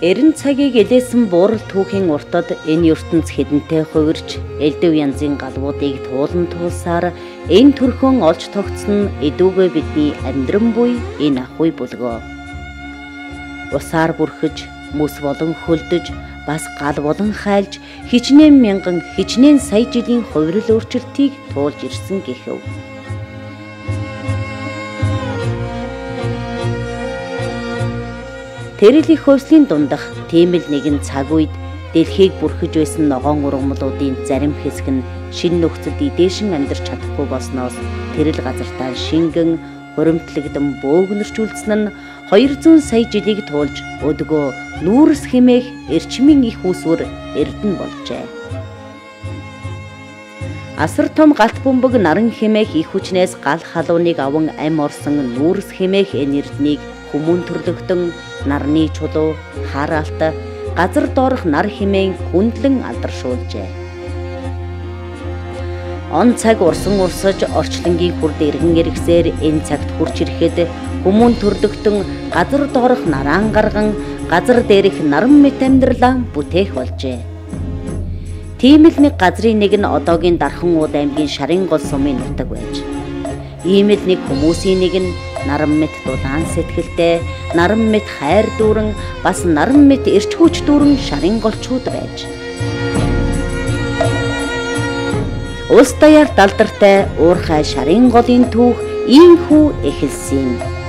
Эрен цагийг элээсэн буурал түүхийн уртад энэ ертөнц хэдэнтэй хувирч элдв янзын галбуудыг туулан туулсаар энэ төрхөн олж тогтсон эдүүгээ бидний амьдран буй энэ ахуй бүлгөө. Усаар бүрхэж, мөс болон хөлдөж, бас гал болон хайлж, хичнээн мянган, хичнээн сая жилийн хувирал өөрчлөлтийг туулж ирсэн гэхэв. Тэрэл их хөвслийн дундах тийм л нэгэн цаг үед дэлхийг бүрхэж байсан ногоон ургамлуудын зарим хэсэг нь шинэ нөхцөлд идээшин амьдарч чадахгүй болсноос тэрэл газартаа шингэн хуримтлагдан бөөгнөрчүүлсэн нь 200 сая жилийг туулж өдгөө нүүрс хэмээх эрчмийн их усвэр эрдэнэ болжээ. Асар том галт бөмбөг наран хэмээх их хүчнээс гал халууныг аван ам орсон нүүрс хэмээх энэ эрднийг хүмүүн төрлөختөн нарны чулуу, хараалт, газар доорх нар хэмээн хүндлэн алдаршуулжээ. Он цаг урсан урсаж орчлонгийн хүрд иргэн иргсээр энэ цагт хурж ирэхэд хүмүүн төрлөختөн газар доорх нараан гарган газар дээрх наран мэт амьдралаа бүтээх болжээ. Тийм л нэг газрын нэг нь одоогийн Дархан ууд аймгийн Шарын гол сумын нутаг байж. Ийм л нэг хүмүүсийн нэг нь наран мэт дулаан сэтгэлтэй, наран мэт хайр дүүрэн, бас наран мэт эрч хүч дүүрэн Шарын голчууд байж. Улс даяар далдартай уурхай Шарын голын түүх ийхүү эхэлсэн.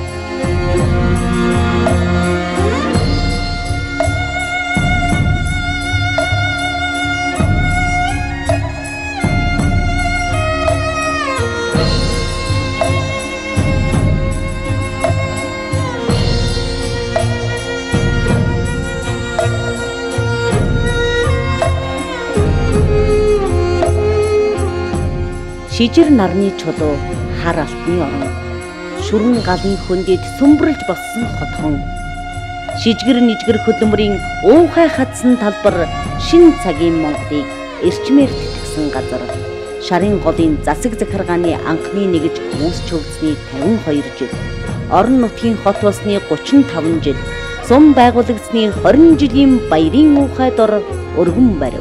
Шижир нарны чулуу, хар алтны орон, шүрэн галын хөндөд сүмбэрлж боссон хотхон, шижгэр нижгэр хөдөлмөрийн уухай хадсан талбар шин цагийн Монголыг эрчмээр тэтгэсэн газар, Шарын голын засаг захиргааны анхны нэгж хүмүүс чөвцний 52 жил, орон нутгийн хот болсны 35 жил, сум байгуулагдсны 20 жилийн баярын уухай дор өргөн барив.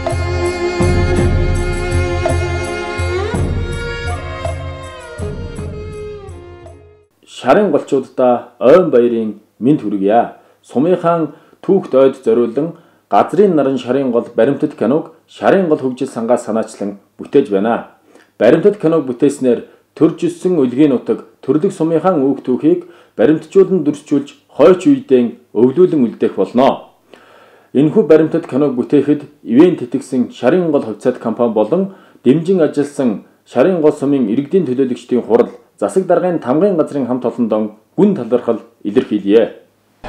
Шарын голчуудаа ойн баярын мэнд хүргье. Сумынхаан түүхт ойд зориулан газрын наран Шарын гол баримтат киног Шарын гол хөгжил сангаас санаачлан бүтээж байна. Баримтат киног бүтээснээр төрж өссөн үлгийн нутаг төрлөх сумынхаан үүх түүхийг баримтжуулан дүрсжүүлж хойч үедээ өвлүүлэн үлдээх болно. Энэхүү баримтат киног бүтээхэд ивэн тэтгсэн Шарын гол хувьцаат компани болон дэмжин ажилласан Шарын гол сумын иргэдийн төлөөлөгчдийн хурал засаг даргын тамгын газрын хамт олондон гүн талархал илэрхийлье.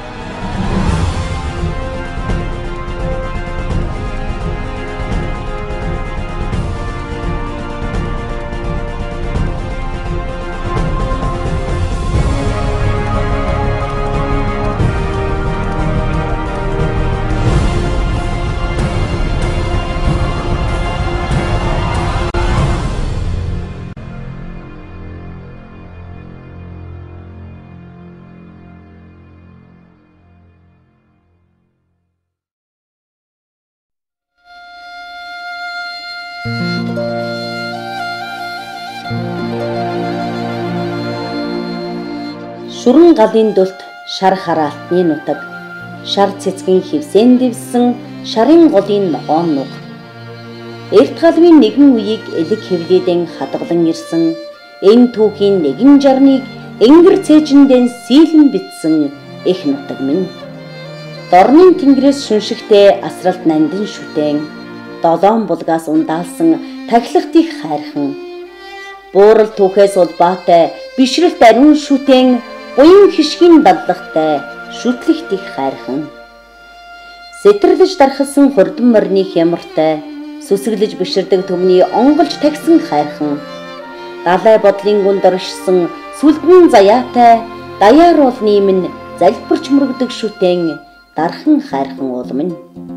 Шүрэн галын дулт шар хараалтны нутаг, шар цэцгийн хивсэн дэвсэн Шарын голын ногоон нуг. Эрт галмын нэгэн үеийг элэг хэвлээдэн хадгалан ирсэн, энэ түүхийн нэгэн жарныг энгэр цээжиндэн сийлэн битсэн их нутаг минь. Дорнын тэнгэрээс шүншигтэй асралт нандин шүтэн, долоон булгаас ундаалсан тахилгт их хайрхан. Буурал түүхээс улбаатай бишрэлт ариун шүтэн, буян хишгийн дадлагтай шүтлэгт их хайрхан. Сэтэрлэж дархсан хурдан морины хямартай, сүсэглэж биширдэг төмний онголж тагсан хайрхан. Далай бодлын гүнд оршсон сүлдэн заяатай, даяар уулны минь залбирч мөрөгдөг шүтэн, дархан хайрхан уул минь.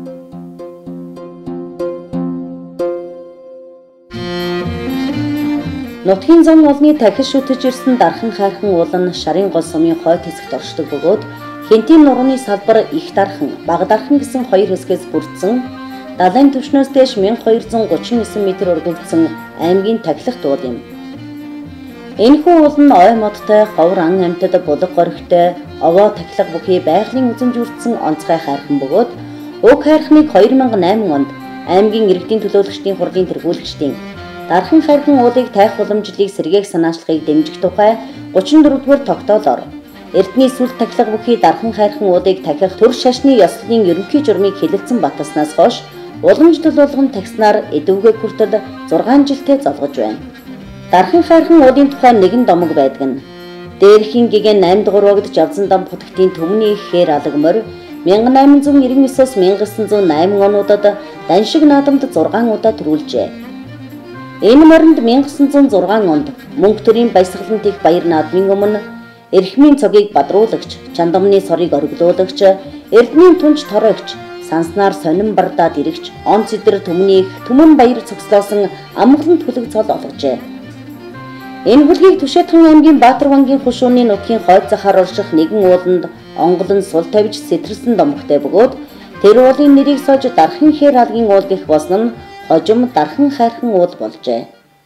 Нутгийн зам олны тахил шүтэж ирсэн дархан хайрхан уул нь Шарын гол сумын хойд хэсэгт оршдог бөгөөд Хэнтийн нурууны салбар их дархан, бага дархан гэсэн хоёр хэсгээс бүрдсэн далайн түвшнөөс дээш 1239 м өргөвдсөн аймгийн тахилах дуул юм. Энэхүү уул нь ой модтой, ховор ан амьтад булга горхтой, овоо тахилга бүхий байгалийн үзэмж үрдсэн онцгой хайрхан бөгөөд уг хайрхныг 2008 онд аймгийн иргэдийн төлөөлөгчдийн хурлын тэргүүлэгчдийн дархан хайрхан уулыг тайх уламжлалыг сэргээх санаачлалыг дэмжих тухай 34-р тогтоолоор Эрдэнэ сүлд тахилга бүхий дархан хайрхан уулыг тахих төр шашны ёслолын ерөнхий журмыг хэлэлцэн баталснаас хойш уламжлал болгон тагснаар эдвүгэ хүртэл 6 жилдээ золгож байна. Дархан хайрхан уулын тухай нэгэн домог байдаг нь Дээрхийн гигэн 8 дугаар багт Жавзан дам хотгийн төмний ихээр алагмор 1899-с 1908 онуудад Даншиг наадамд 6 удаа төрүүлжээ. Энэ моринд 1906 онд мөнгө төрийн баясгалант их баяр наадмын өмнө эрхмийн цогийг бадруулагч, чандамны сорыг оргилуулагч, эрдэнийн түнж торогч, санснаар сонин бардаад ирэгч, он цэдэр төмний их түмэн баяр цогцлоосон амгалан түлэг цол олгожээ. Энэ бүлгийг Түшээдхан аймгийн Баатарвангийн хушууны нутгийн хойд захаар орших нэгэн ууланд онголон сул тавьж сэтэрсэн домогтой бөгөөд тэр уулын нэрийг сойж дархан хээр алгийн уул гэх болсон нь хожим дархан хайрхан уул болжээ.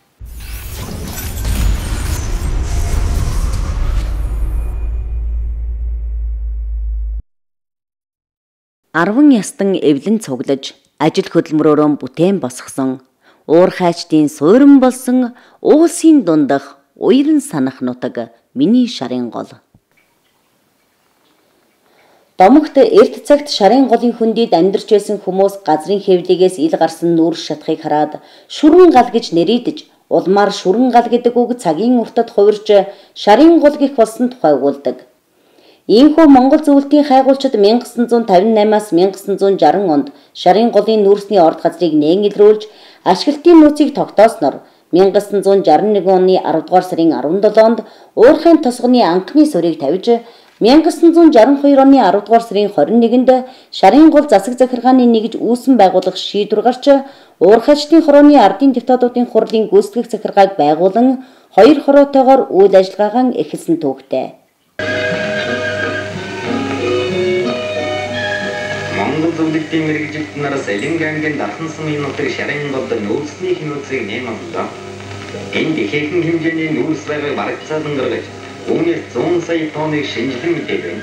Арван ястан эвлэн цуглаж ажил хөдөлмөрөөрөө бүтээн босгосон уур хайчдын суурин болсон уулсын дундах уяран санах нутаг миний шарын гол. Домогт эрт цагт шарын голын хөндөд амьдарч байсан хүмүүс газрын хэвлэгээс ил гарсан нүүрс шатхыг хараад шүрэн гал гэж нэрийдэж улмаар шүрэн гал гэдэг үг цагийн уртад хувирч шарын гол гэх болсон тухай өгүүлдэг. Иймхүү Монгол зөвлөлтийн хайгуулчид 1958-аас 1960 онд шарын голын нүүрсний орд газрыг нээгилрүүлж ашиглалтын нууцыг тогтоосноор 1961 оны 10 дугаар сарын 17-нд уурхайн тосгоны анхны сурыг тавьж 1962 оны 10 дугаар сарын 21-нд шарын гол засаг захиргааны нэгж үүсэн байгуулах шийдвэр гарч уурхайчдын хорооны ардын депутатуудын хурлын гүйцэтгэх захиргааг байгуулан 2 хороотойгоор үйл ажиллагаагаа эхэлсэн төвхтэй. Монгол зөвлөлтийн мэргэжилт нараас Элинг аймгийн дархан сумын нутаг шарын голд нүүрсний хэмнэлцийг нэмэлдэ. Энд ихээхэн хэмжээний нүүрс байгааг барагцаалан гаргаж үүнээс 100 сая тонныг шинжилэн мэдээ байна.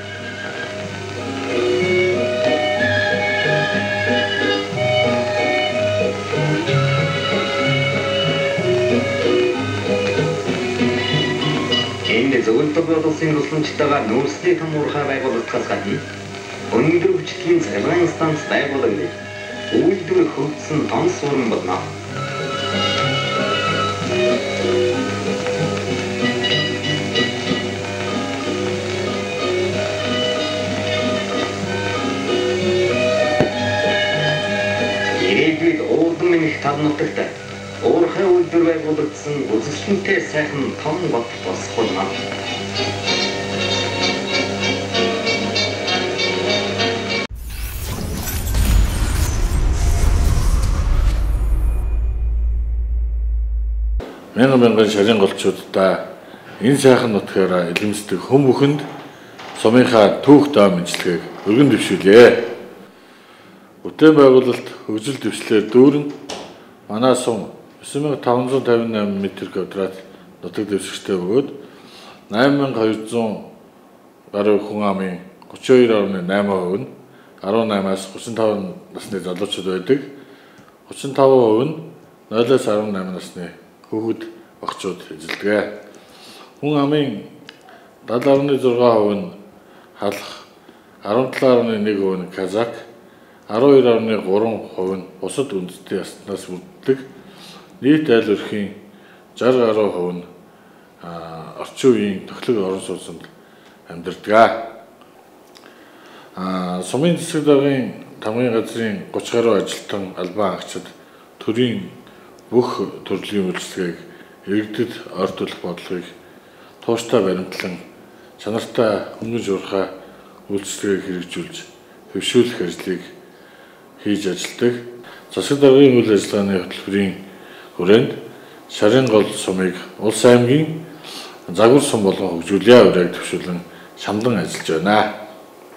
Энд зөвлөлтөөр улсын тусламжтайгаар нүүрсний том уурхай байгуулагдахаас гадна өндөр хүчтэй цахилгаан станц байгуулагдаж үйлдвэр хөгжсөн том суурин болно. Ирээдүйд уурдан минь тал нутагт уурхай үйлдвэр байгуулагдсан үзэсгэлэнтэй сайхан том гот босох болно. Мянган шарын голчуудаа энэ сайхан нутгаараа илэмсдэг хүм бүхэнд сумынхаа түүх доо мэдлэгийг өргөн дэвшүүлье. Бүтээн байгуулалт хөгжил дэвшлэлээр дүүрэн манай сум 9558 м²-т нутаг дэвсгчтэй бөгөөд 8200 гаруй хүн амын 32.8% нь 18-аас 35 насны залуучууд байдаг. 35% нь 0-аас 18 насны хүүхэд багчууд эзэлдэг. Хүн амын 70.6% нь халах, 17.1% нь казак, 12.3% нь бусад үндэстэн ястнаас бүрддэг. Нийт айл өрхийн 60% нь орчин үеийн тохилог орон сууцнд амьдардаг. Сумын засаг даргын тамгын газрын 30 гаруй ажилтан албан агчид төрийн бүх төрлийн үйлчлэгийг иргэдэд ойртуулах бодлогыг тууштай баримтлан чанартай хөнгөн уурхай үйлчлэгийг хэрэгжүүлж хөвшүүлэх ажлыг хийж ажилладаг. Засаг даргын үйл ажиллагааны хөтөлбөрийн хүрээнд шарын гол сумыг улс аймгийн загвар сум болгон хөгжүүлээ ураг төвшүүлэн шамдан ажиллаж байна.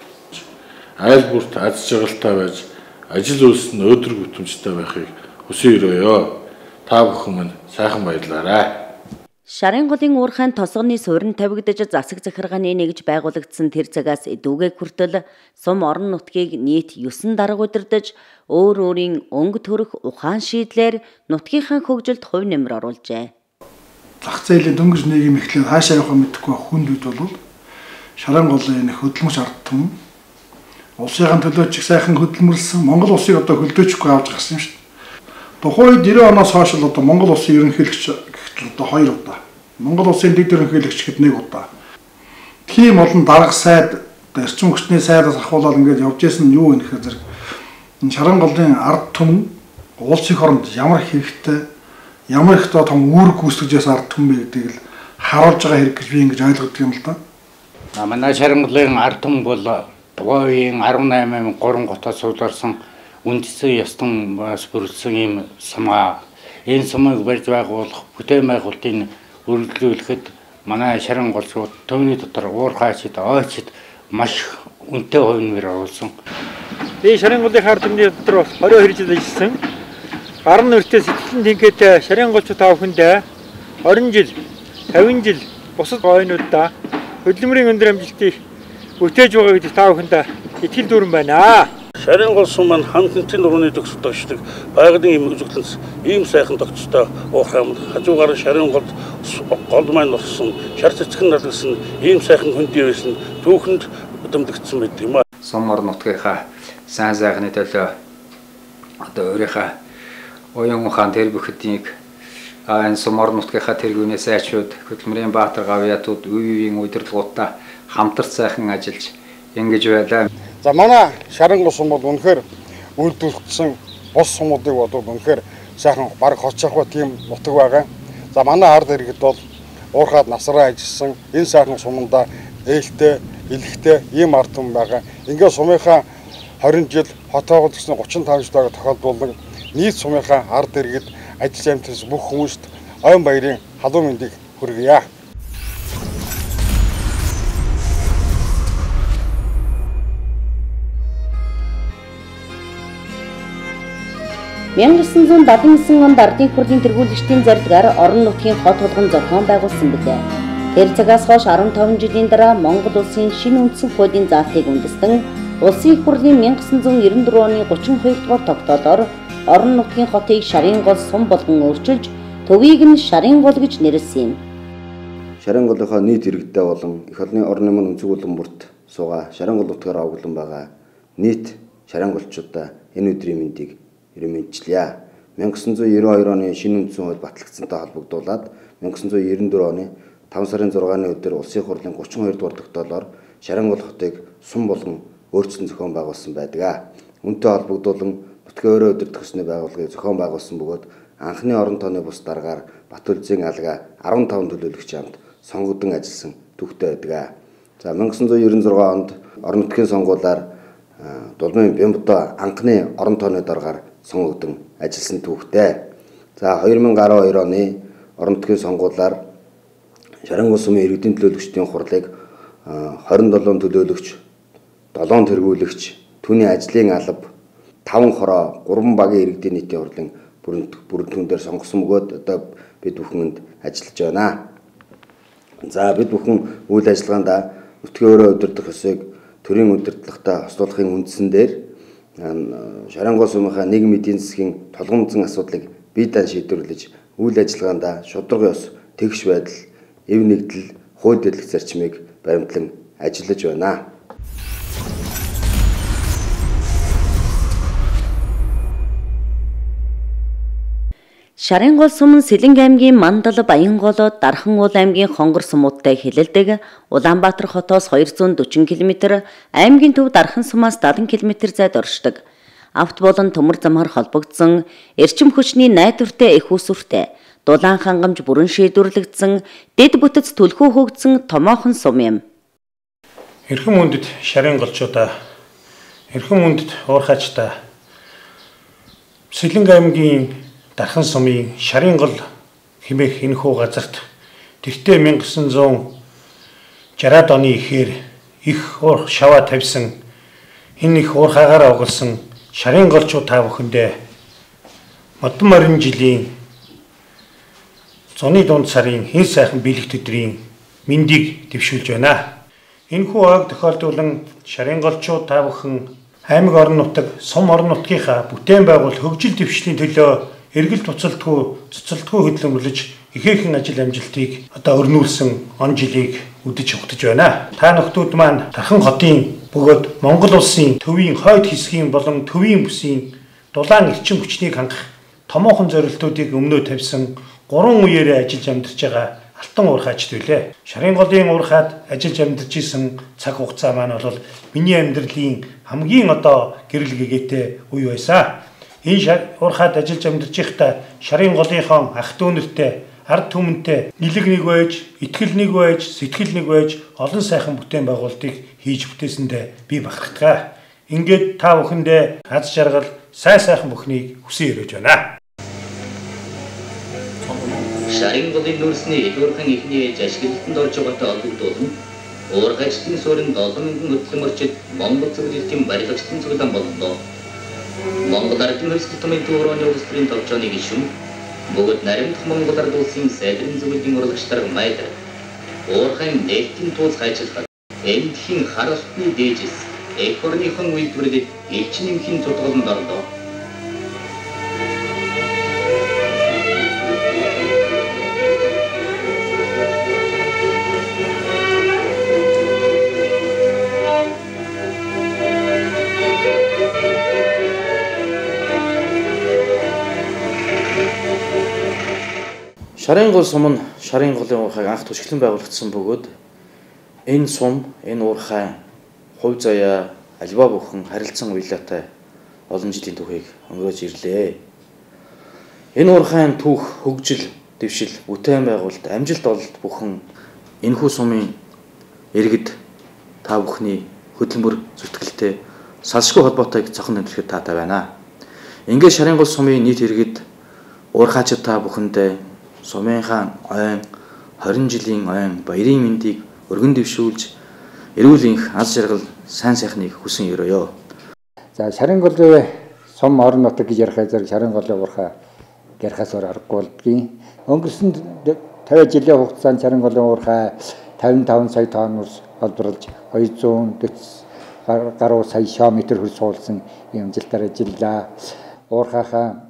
айл бүрт аз жаргалтай байж ажил үйлс нь өдөр бүтэмжтэй байхыг хүсэн өрөөё. Та бүхэн минь сайхан баярлаарай. Шарын голын уурхайн тосгоны суурин тавигдаж засаг захиргааны нэгж байгуулагдсан тэр цагаас эдүүгээ хүртэл сум орон нутгийг нийт 9 дарга удирдаж өөр өөрийн өнгө төрөх ухаан шийдлэр нутгийнхаа хөгжилд хувь нэмэр оруулжээ. Зах зээлийн дөнгөж нийгэм эхлээд хаашаа явах мэдэхгүй хүнд үед бол Шарын голын энэ хөдөлмөрч ард түмэн улсынхаа төлөө ч сайхан хөдөлмөрлсөн Монгол улсыг одоо хөлдөөчихгүй авч гарсан юм шүү дээ. Тухайн 90 оноос хойш л одоо Монгол улсын ерөнхийлөгч гэтэл одоо 2 удаа. Монгол улсын дэд ерөнхийлөгч гэхэд 1 удаа. Тийм олон дарга сайд эрчим хүчний сайдаас ахуулаад ингээд явж исэн нь юу вэ гэхээр зэрэг энэ Шарын голын ард түмэн улсын хоронд ямар хэрэгтэй ямар их том үүрэг гүйцэтгэж ясан ард түмэн бэ гэдгийг л харуулж байгаа хэрэг гэж би ингэж ойлгодог юм л да. Манай Шарын голын ард түмэн бол Тугойн 18 3 готоос суулгасан үндэсний ястан бас бүрдсэн ийм сумаа. Энэ сумыг барьж байгуулах, бүтээн байгуулалтын үргэлжлүүлэхэд манай Шарын голчууд төвний дотор уурхайчид, ойчид маш үнэтэй хувь нэмэр оруулсан. Би Шарын голын ард түмний дотор 22 жил ажилласан. Гарын нэртэй сэтгэлэн тэнхээтэй Шарын голчууд та бүхэндээ 20 жил, 50 жил бусад ойнуудаа хөдөлмөрийн өндөр амжилтыг бүтээж байгаа гэдэг та бүхэнд итгэл дүүрэн байна. Шарын гол сум маань хангалтын дурны төгсөлт өгчдөг байгалийн юм үзэгдлэнс ийм сайхан тогтцтой уурхайн хажуугаар Шарын гол маань болсон шар цэцгэн налгсан ийм сайхан хөндий байсан түүхэнд өдөрмдөгдсөн байт юм аа. Сум орон нутгийнхаа сайн сайхны төлөө одоо өөрийнхөө оюун ухаан тэр бүхнийг энэ сум орон нутгийнхаа тэргүүнээс айчууд хөдөлмөрийн баатар гавьяатууд үеийн удирдлагуудаа хамтарч сайхан ажиллаж ингэж байлаа. За манай Шарын гол сум бол үнэхээр үйлдвэрлэгдсэн бус сумуудыг бодвол үнэхээр сайхан баг хоцсохгүй тийм нутаг байгаа. За манай ард иргэд бол уурхаад насраа ажилласан энэ сайхан суманда ээлтэй, илэгтэй ийм ард түмэн байгаа. Ингээд сумынхаа 20 жил хотоогод гэсэн 35 жил байгаа тохиолдолд нийт сумынхаа ард иргэд ажил амтнаас бүх хүмүүст ойн баярын халуун мэндийг хүргье. 1979 онд ардын хурлын тэргүүлэгчдийн зорилгоор орон нутгийн хот тулгын зохион байгуулсан билээ. Тэр цагаас хойш 15 жилийн дараа Монгол улсын шинэ үндсэн хуулийн заалтыг үндэстэн улсын их хурлын 1994 оны 32 дугаар тогтоолоор орон нутгийн хотыг Шарын гол сум болгон өөрчилж төвийг нь Шарын гол гэж нэрлсэн юм. Шарын голынхаа нийт иргэдтэй болон их орны орон нэмийн өнцөг улам бүрт суугаа Шарын гол нутгаар овоглон байгаа нийт Шарын голчуудаа энэ өдрийн мэндийг мэдчилье. 1992 оны шинэ үндсэн хууль батлагдсантай холбогдуулаад 1994 оны 5 сарын 6-ны өдөр улсын хурлын 32 дугаар тогтоолоор Шарын гол хотыг сум болгон өөрчлөн зохион байгуулсан байдаг. Үүнтэй холбогдуулан нутгийн өөрөө удирдах ёсны байгууллагыг зохион байгуулсан бөгөөд анхны орон тооны бус дараагаар Батүлзийн алга 15 төлөөлөгч хамт сонгогдсон ажилласан түүхтэй байдаг. За 1996 онд орон нутгийн сонгуулиар Дулмын Бямбдо анхны орон тооны дараагаар сонгогдсон ажилласан түүхтэй. За 2012 оны орон нутгийн сонгуулиар Шарын гол сумын иргэдийн төлөөлөгчдийн хурлыг 27 төлөөлөгч, 7 тэргүүлэгч, түүний ажлын алба, 5 хороо, 3 багийн иргэдийн нийтийн хурлын бүрэлдэхүүн дээр сонгосон бөгөөд одоо бид бүхэнд ажиллаж байна. За бид бүхэн үйл ажиллагаанд нутгийн өөрөө удирдах ёсыг төрийн удирдлагатай хослуулахын үндсэн дээр Шарын гол сумынхаа нийгмийн эдийн засгийн толгомжсон асуудлыг бие даан шийдвэрлэж үйл ажиллагаанд шударга ёс, тэгш байдал, эв нэгдэл, хууль дэрлэх зарчмыг баримтлан ажиллаж байна. Шарын гол сум нь Сэлэнг аймгийн Мандал, Баянгол, Дархан уул аймгийн Хонгор сумуудтай хэлэлдэг. Улаанбаатар хотоос 240 км, аймгийн төв Дархан сумаас 70 км зайд оршдог. Авто болон төмөр замаар холбогдсон, эрчим хүчний найдвартай их усүртэй, дулаан хангамж бүрэн шийдвэрлэгдсэн, дэд бүтэц түлхүү хөгжсөн томоохон сум юм. Эрхэм хүндэт Шарын голчуудаа, эрхэм хүндэт уурхайчдаа, Сэлэнг аймгийн Дархан сумын Шарын гол хэмээх энэхүү газарт тэртээ 1960-ад оны ихээр их уур шаваа тавьсан энэ их уурхаагаараа оголсон шарын голчууд та бүхэндээ модон морин жилийн зуны дунд сарын хэн сайхан биелэгт өдрийн мэндийг дэвшүүлж байна. Энэхүү ойг тохиолдуулан шарын голчууд та бүхэн аймаг орон нутаг, сум орон нутгийнхаа бүтээн байгуул хөгжил дэвшлийн төлөө эргэл цуцалдгүй хөдөлмөрлөж ихээхэн ажил амжилтыг өрнүүлсэн он жилийг үдэж хугтаж байна. Та нөхдүүд маань Тархан хотын бөгөөд Монгол улсын төвийн хойд хэсгийн болон төвийн бүсийн дулаан эрчим хүчнийг хангах томоохон зорилтуудыг өмнөө тавьсан 3 үеэрээ ажиллаж амьдарч байгаа алтан уурхайчд үлээ. Шарын голын уурхайд ажиллаж амьдарч исэн цаг хугацаа маань бол миний амьдралын хамгийн гэрэл гэгээтэй үе байсан. Энэ уурхайд ажиллаж амьдарч байхдаа шарын голынхон ах дүүнэртэй, ард түмэнтэй нэлэг нэг байж, итгэл нэг байж, сэтгэл нэг байж олон сайхан бүтээн байгуулалтыг хийж бүтээсэндээ би бахархдаг. Ингээд та бүхэндээ аз жаргал, сайхан бүхнийг хүсэн өрөөж байна. Шарын голын нүүрсний эдгүүрхэн ихний ээж ашиглалтанд орж байгаатай холбогдуулан уурхайчдын суурин 7,000 хөдөлмөрчид Монгол зөвлөлтийн барилгачдын цуглаан боллоо. Монгол ардын хөлсгөл томын төвөрөөний улс төрийн товчооны гишүүн бөгөөд наримдах Монгол ард улсын сайдрын зөвлөлийн урлагчдар майдар уурхайн нээлтийн тууз хайчилгаад эндхийн хар алтны дээжис эх орныхон үйлдвэрлэлд элч нэмхийн цутгаланд орлоо. Шарын гол сум нь шарын голын уурхайг анх төсөглөн байгуулагдсан бөгөөд энэ сум, энэ уурхай хувь заяа альва бүхэн харилцан уялаатай олон жилийн түүхийг өнгөрөөж ирлээ. Энэ уурхайн түүх, хөгжил, дэвшил, бүтээн байгуулалт, амжилт ололт бүхэн энэхүү сумын иргэд та бүхний хөдөлмөр зүтгэлтэй салшгүй холбоотойг цохон тэмдэглэхэд таатай байна. Ингээд шарын гол сумын нийт иргэд уурхайчид та бүхэндээ сумынхаа ойн 20 жилийн ойн баярын мэндийг өргөн дэвшүүлж эрүүл энх аз жаргал сайн сайхныг хүсэн өрөөё. За шарын голын сум орон нутаг гэж ярих зэрэг шарын голын уурхай ярихаас аргагүй болдгийн. Өнгөрсөн 50 жилийн хугацаанд шарын голын уурхай 55 сая тонноос олборлж 240 гаруй сая км хөрс суулсан юм амжилтаар ажиллаа. Уурхайхаа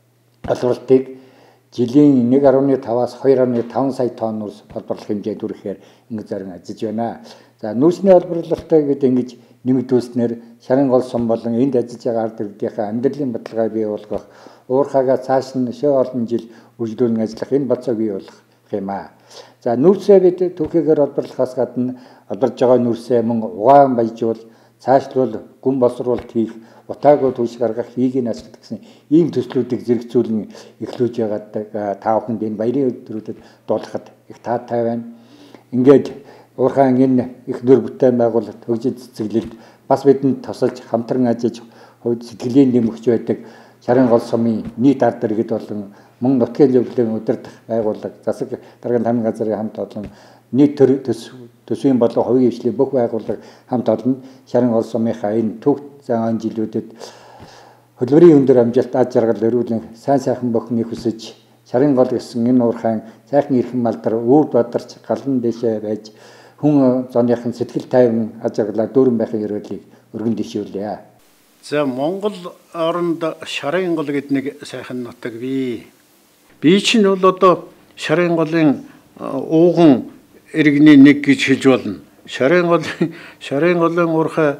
олборлтыг жилийн 1.5-аас 2.5 сая тонноос олборлох хэмжээнд хүрэхээр ингэ зарим ажиллаж байна. За нүүрсний олборлолттой гэдэг ингэж нэмэгдүүлснээр шарын гол сум болон энд ажиллаж байгаа ард иргэдийнхээ амьдралын баталгаа бий болгох, уурхайгаа цааш нь шөө олон жил үргэлжлүүлэн ажиллах энэ болцоог бий болгох юм аа. За нүүрсээ бид түүхийгээр олборлохоос гадна олборж байгаа нүүрсээ мөн угаан баяжуул, цаашлуул, гүн босруулалт хийх, утаагүй түлш гаргах хийгийн ашиглах гэсэн ийм төслүүдийг зэрэгцүүлэн эхлүүлж байгаа та бүхэнд энэ баярын өдрүүдэд дуулахад их таатай байна. Ингээд уурхайн энэ их нөр бүтээн байгуулалт хөгжил цэцэглэлд бас бидэнд тусалж хамтран ажиллаж сэтгэлийн нэмэгч байдаг шарын гол сумын нийт ард иргэд болон мөн нутгийн зөвлөлийн удирдах байгууллага, засаг даргын тамирын газрын хамт олон нийт төсвийн болон хувийн хвшлийн бүх байгууллага хамт олон шарын гол сумынхаа энэ түүх зан жилүүдэд хөдөлмөрийн өндөр амжилт аз жаргал өрүүлэн сайн сайхан бүхнийг хүсэж шарын гол гэсэн энэ уурхайн сайхан эрхэм малдар өвд бадарч галан дэшээ байж хүн зооныхын сэтгэл тайван аз жаргалаа дүүрэн байхын ерөөлийг өргөн дэвшүүлье. За Монгол оронд шарын гол гэдэг нэг сайхан нутаг бий. Би чинь бол одоо шарын голын ууган иргэний нэг гэж хэлж болно. Шарын голын уурхай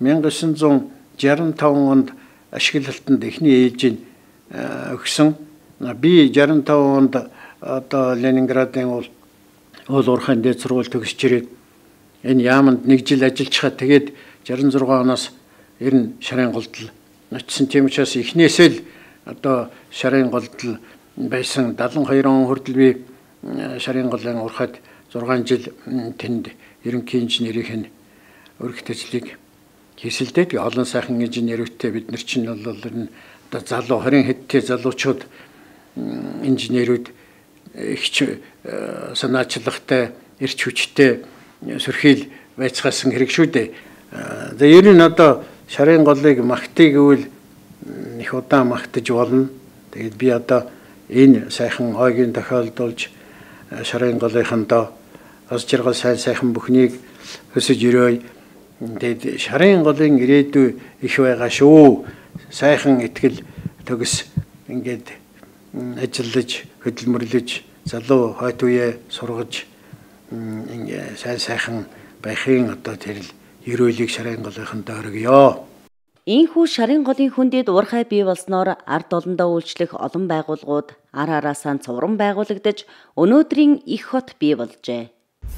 1965 онд ашиглалтанд эхний ээлжийг өгсөн. Би 65 онд одоо Ленинградын уул уурхайн дээд сургууль төгсөж ирээд энэ яаманд нэг жил ажиллаж хаа тэгээд 66 оноос ер нь шарын голд очсон. Тийм учраас эхнээсээ л одоо шарын голд байсан 72 он хүртэл би шарын голын уурхайд 6 жил тэнд ерөнхий инженерийн өргөх ажлыг хийсэлдээ. Тэгээ олон сайхан инженерүүдтэй бид нар чинь бол одоо залуу 20 хэдтэй залуучууд инженерүүд их санаачлагтай, эрч хүчтэй сөрхийл байцгаасан хэрэг шүү дээ. За ер нь одоо шарын голыг магтъя гэвэл их удаан магтаж болно. Тэгээд би одоо энэ сайхан ойгийн тохиолдуулж шарын голынхандаа ас жаргал сайхан бүхнийг өсөж өрөөй. Тэгээд шарын голын ирээдүй их байгаа шүү. Сайхан итгэл төгс ингээд ажиллаж, хөдөлмөрлөж, залуу хойт үе сургаж ингээ сайхан байхын одоо тэр л ерөөлийг шарын голынхандаа өргөё. Ийхүү шарын голын хүндэд уурхай бий болсноор ард олондоо үйлчлэх олон байгууллагууд ар араасаа цувран байгуулагдаж өнөөдрийн их хот бий болжээ.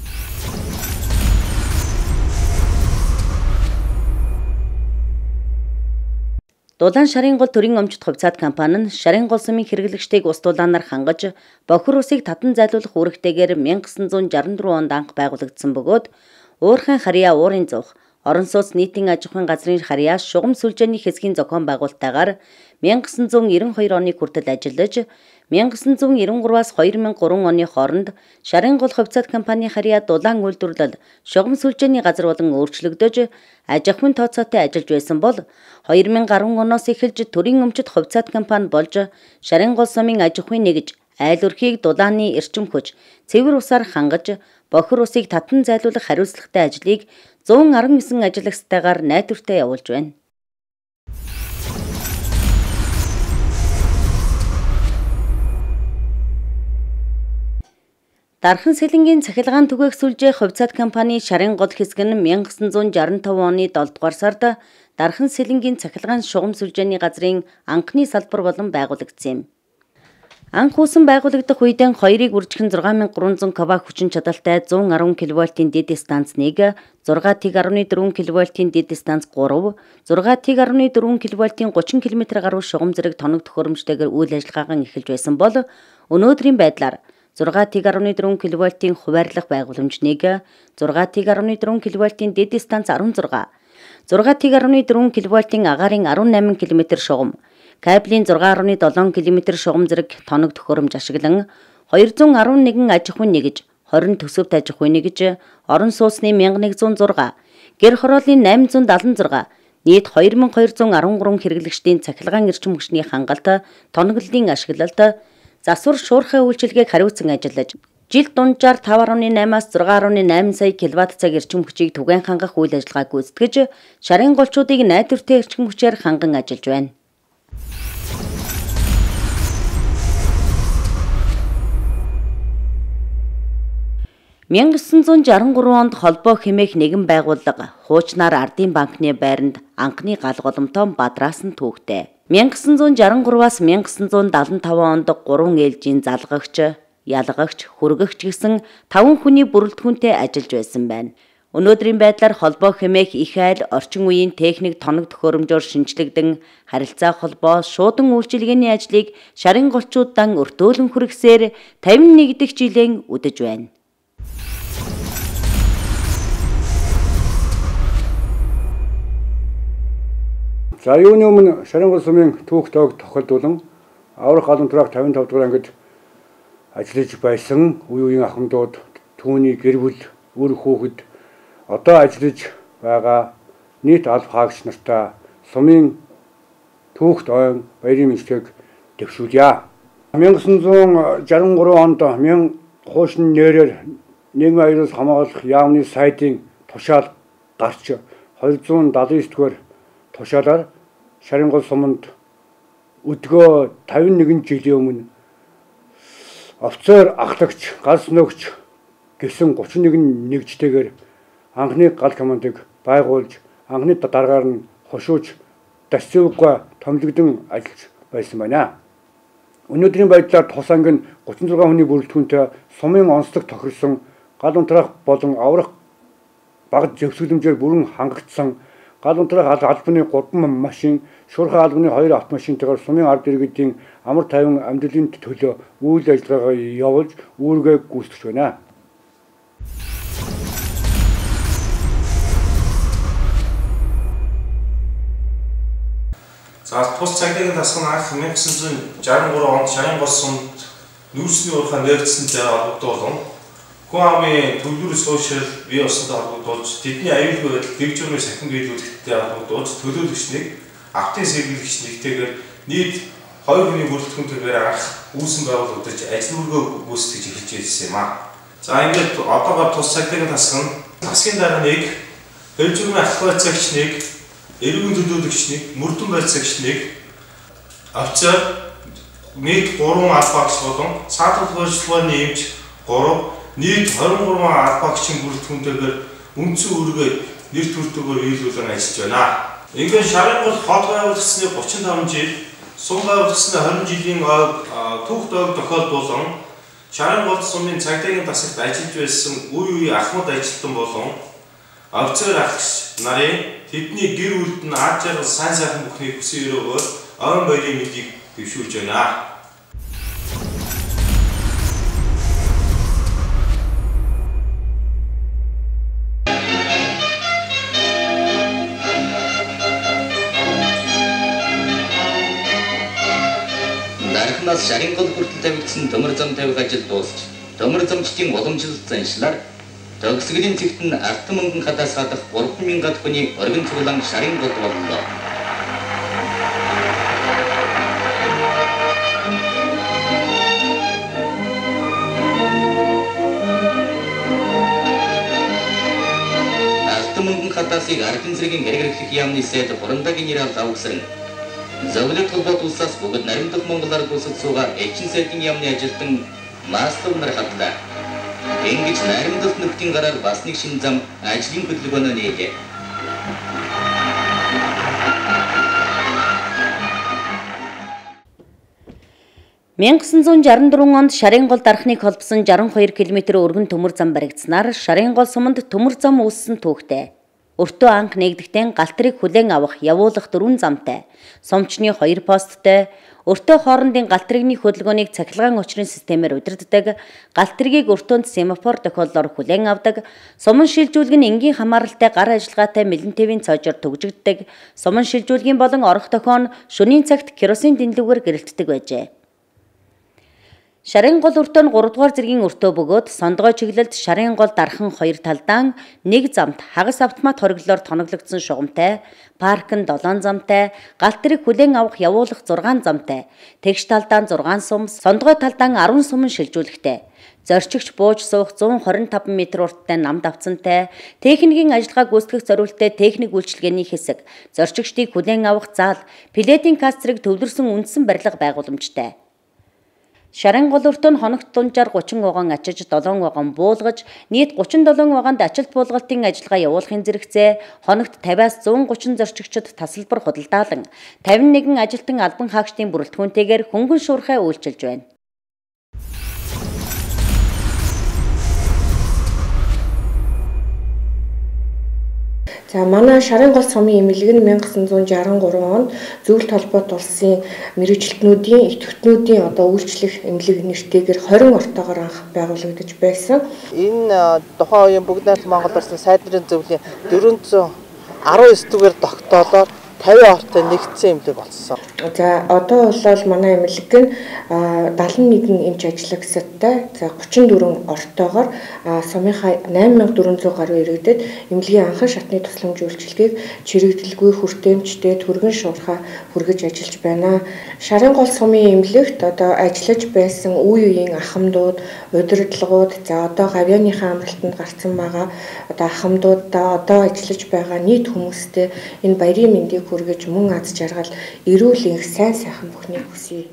Дулаан шарын гол төрийн өмчт хувьцаат компани нь шарын гол сумын хэрэглэгчдийг ус дулаанаар хангаж бохир усыг татан зайлуулах үүрэгтэйгээр 1964 онд анх байгуулагдсан бөгөөд уурхайн харьяа уурын зуух орон сууц нийтийн аж ахуйн газрын харьяа шугам сүлжээний хэсгийн зохион байгуулалтаагаар 1992 оны хүртэл ажиллаж 1993-аас 2003 оны хооронд шарын гол хувьцаат компани харьяа дулаан үйлдвэрлэл шугам сүлжээний газар болон өөрчлөгдөж аж ахуйн тооцоотой ажиллаж байсан бол 2010 оноос эхэлж төрийн өмчт хувьцаат компани болж шарын гол сумын аж ахуйн нэгж айл өрхийг дулааны эрчим хүч цэвэр усаар хангаж бохир усыг татан зайлуулах хариуцлагатай ажлыг 119 ажиллагчтайгаар найдвартай явуулж байна. Дархан Сэлэнгийн цахилгаан түгээх сүлжээ хувьцаат компани шарын гол хэсэг нь 1965 оны 7 дугаар сард Дархан Сэлэнгийн цахилгаан шугам сүлжээний газрын анхны салбар болон байгуулагдсан юм. Анх үүсэн байгуулагдах үедээ 2-ыг үржихэн 6300 кВт хүчин чадалтай 110 кВт-ийн дэд станцныг 6.4 кВт-ийн дэд станц 3, 6.4 кВт-ийн 30 км гаруй шугам зэрэг тоног төхөөрөмжтэйгээр үйл ажиллагаагаа эхэлж байсан бол өнөөдрийн байдлаар 6.4 кВт-ийн хуваарлах байгууламжныг 6.4 кВт-ийн дэд станц 16, 6.4 кВт-ийн агаарын 18 км шугам, кабелийн 6.7 км шугам зэрэг тоног төхөөрөмж ашиглан 211 аж ахуйн нэгж, 20 төсөвт аж ахуйн нэгж, орон сууцны 1106, гэр хорооллын 876, нийт 2213 хэрэглэгчдийн цахилгаан эрчим хүчний хангалт, тоноглолын ашиглалт, засвар шуурхай үйлчилгээг хариуцсан ажиллаж, жилд дунджаар 5.8-аас 6.8 сая кВт цаг эрчим хүчийг түгээн хангах үйл ажиллагаа гүйцэтгэж, шарын голчуудыг найдвартай эрчим хүчээр ханган ажиллаж байна. 1963 онд холбоо хэмээх нэгэн байгууллага хуучнаар Ардын банкны байранд анхны гал голомтоо бадраасан түүхтэй. 1963-аас 1975 онд 3 ээлжийн залгагч, ялгагч, хүргэгч гэсэн 5 хүний бүрэлдэхүүнтэй ажиллаж байсан байна. Өнөөдрийн байдлаар холбоо хэмээх их айл орчин үеийн техник тоног төхөөрөмжөөр шинжлэгдэн харилцаа холбоо шуудан үйлчилгээний ажлыг шарын голчуудан өртөөлөн хүргэсээр 51 дахь жилийн үдэж байна. За юуны өмнө шарын гол сумын түүх тоог тохиолдуулан аврах галамтрах 55 дугаар ангид ажиллаж байсан үе үеийн ахмадууд түүний гэр бүл үр хүүхэд одоо ажиллаж байгаа нийт алба хаагч нартай сумын түүхт ойн баярын мэдлэгийг дэвшүүлье. 1963 онд хуучны нэрээр нийгмийн аюулаас хамгаалах яамны сайдын тушаал гарч 279 дугаар тушаалаар шарын гол суманд өдгөө 51 жилийн өмнө офицер ахлагч, галс нөгч гэсэн 31 нэгжтэйгээр анхны гал командыг байгуулж анхны дараагаар нь хошууч дасцэвгүй томилогдсон ажиллаж байсан байна. Өнөөдрийн байдлаар тус анги нь 36 хүний бүрэлдэхүүнтэй сумын онцлог тохирсон гал унтраах болон аврах багц зөвсгөлөмжөөр бүрэн хангагдсан гал унтраах албаны 3 машин, шуурхай албаны 2 автомашинтайгаар сумын ард иргэдийн амар тайван амьдралын төлөө үйл ажиллагаагаа явуулж үүргээ гүйцэтгэж байна. За тус цагийн тасгын анх 1963 онд шарын гол сумд нүүрсний уурхай нээгдсэнтэй холбогдуулан хүн амын төлөвлөр суушрал бие усанд холбогдуулж тэдний аюулгүй байдал дэвжүүрийн сахин биелүүлэхтэй холбогдуулж төлөөлөгчнийг автын сэргийлэгч нэгтэйгээр нийт 2 хүний бүрэлдэхүүнтэйгээр анх үүсэн байгуулагдаж ажил мөргөө гүйцэтгэж эхэлж байсан юм аа. За ингээд одоогоор тус цагдаагийн засгийн дарга нэг, хөлжүүрийн ах байцаагч нэг, эрүүгийн төлөөлөгч нэг, мөрдөн байцаагч нэг, офицер нийт 3 албаагч болон саадлах ажиллагааны эмч 3 нийт 23 албаагчийн бүрэлдэхүүнтэйгээр үндсэн үүргээ нэр төртөгөөр биелүүлэн ажиллаж байна. Ингээд шарын гол хот байгуулагдсны 35 жил, сум байгуулагдсны 20 жилийн түүхт ойг тохиолдуулан шарын гол сумын цагдаагийн дасагт ажиллаж байсан үе үе ахмад ажилтан болон офицер ахлагч нарын тэдний гэр бүлд нь аж аргал сайн сайхан бүхний хүсэн өрөөгөөр ойн баярын мэндийг дэвшүүлж байна. Дархнаас шарын гол хүртэл тавигдсан төмөр зам тавих ажил дуусч, төмөр замчдын уламжлалт заншлаар төгсгөлийн цэгт нь артан мөнгөн хадаас гадах 3000 хүний оргин цуглан шарын гол боллоо. Артан мөнгөн хадасыг ардын зэргийн хэрэглэх яамны сайд хурандагийн нэрээр давгсран Зовлот холбоот улсаас бүгд наримдах Монголоор гүйцэд суугаар эчин сайдын яамны ажилтан мастер нар хадлаа. Ингэж наримдах нөхдийн гараар бас нэг шинэ зам ажлын хөдөлгөөнөө нээжээ. (1964) онд шарын гол дархныг холбосон 62 км өргөн төмөр зам баригдсанаар шарын гол суманд төмөр зам үүссэн түүхтэй. Өртөө анх нэгдэхдээ галтрыг хүлээн авах явуулах 4 замтай, сумчны 2 посттой, өртөө хоорондын галтригны хөдөлгөөнийг цахилгаан очрын системээр удирддаг, галтргийг өртөөнд семафор тохиоллоор хүлээн авдаг, суман шилжүүлэг нь энгийн хамааралтай гар ажиллагаатай мэлэнтэвийн цоожоор төгжигддэг, суман шилжүүлгийн болон орох дохион шөнийн цагт керосин дэнлүүгээр гэрэлтдэг байжээ. Шарын гол өртөө нь 3 дугаар зэргийн өртөө бөгөөд сондгой чиглэлд шарын гол дархан 2 талдаа нэг замт хагас автомат хориглолоор тоноглогдсон шугамтай, парк нь 7 замтай, галтрыг хүлээн авах явуулах 6 замтай, тэгш талдаа 6 сум, сондгой талдаа 10 сумын шилжүүлэгтэй, зорчигч бууж суух 125 м урттай нам давцантай, техникийн ажиллагаа гүйцэтгэх зориулттай техник үйлчилгээний хэсэг, зорчигчдыг хүлээн авах зал, плетийн кастрыг төвлөрсөн үндсэн барилга байгууламжтай. Шарын гол өртөө нь хоногт дунжаар 30 вагон ачиж 7 вагон буулгаж нийт 37 вагонд ачилт буулгалтын ажиллагаа явуулахын зэрэгцээ хоногт 50-аас 130 зорчигчид тасалбар худалдаалан 51 ажилтан албан хаагчдын бүрэлдэхүүнтэйгээр хөнгөн шуурхай үйлчилж байна. За манай шарын гол сумын эмнэлэг нь 1963 онд зөвлөлт холбоот улсын мэргэжилтнүүдийн идэвхтнүүдийн үйлчлэх эмнэлэг нэртэйгээр 20 ортоогоор анх байгуулагдаж байсан. Энэ тухайн үеийн бүгд найрамдах Монгол улсын сайдрын зөвлөлийн 419 дугаар тогтоолоор 50 ортой нэгдсэн эмнэлэг болсон. За одоо бол манай эмнэлэг нь 71 эмч ажиллагчтай, за 34 ортоогоор сумынхаа 8400 гаруй иргэдэд эмнэлгийн анхан шатны тусламж үйлчилгээг чирэгдэлгүй хүртээмжтэй түргэн шуурхай хүргэж ажиллаж байна. Шарын гол сумын эмнэлэгт одоо ажиллаж байсан үе үеийн ахмадууд, удирдлагууд, за одоо гавьяаныхаа амралтанд гарсан байгаа одоо ахмадуудаа одоо ажиллаж байгаа нийт хүмүүстэй энэ баярын мэндийг хүргэж мөн аз жаргал эрүүл их сайн сайхан бүхнийг хүсье.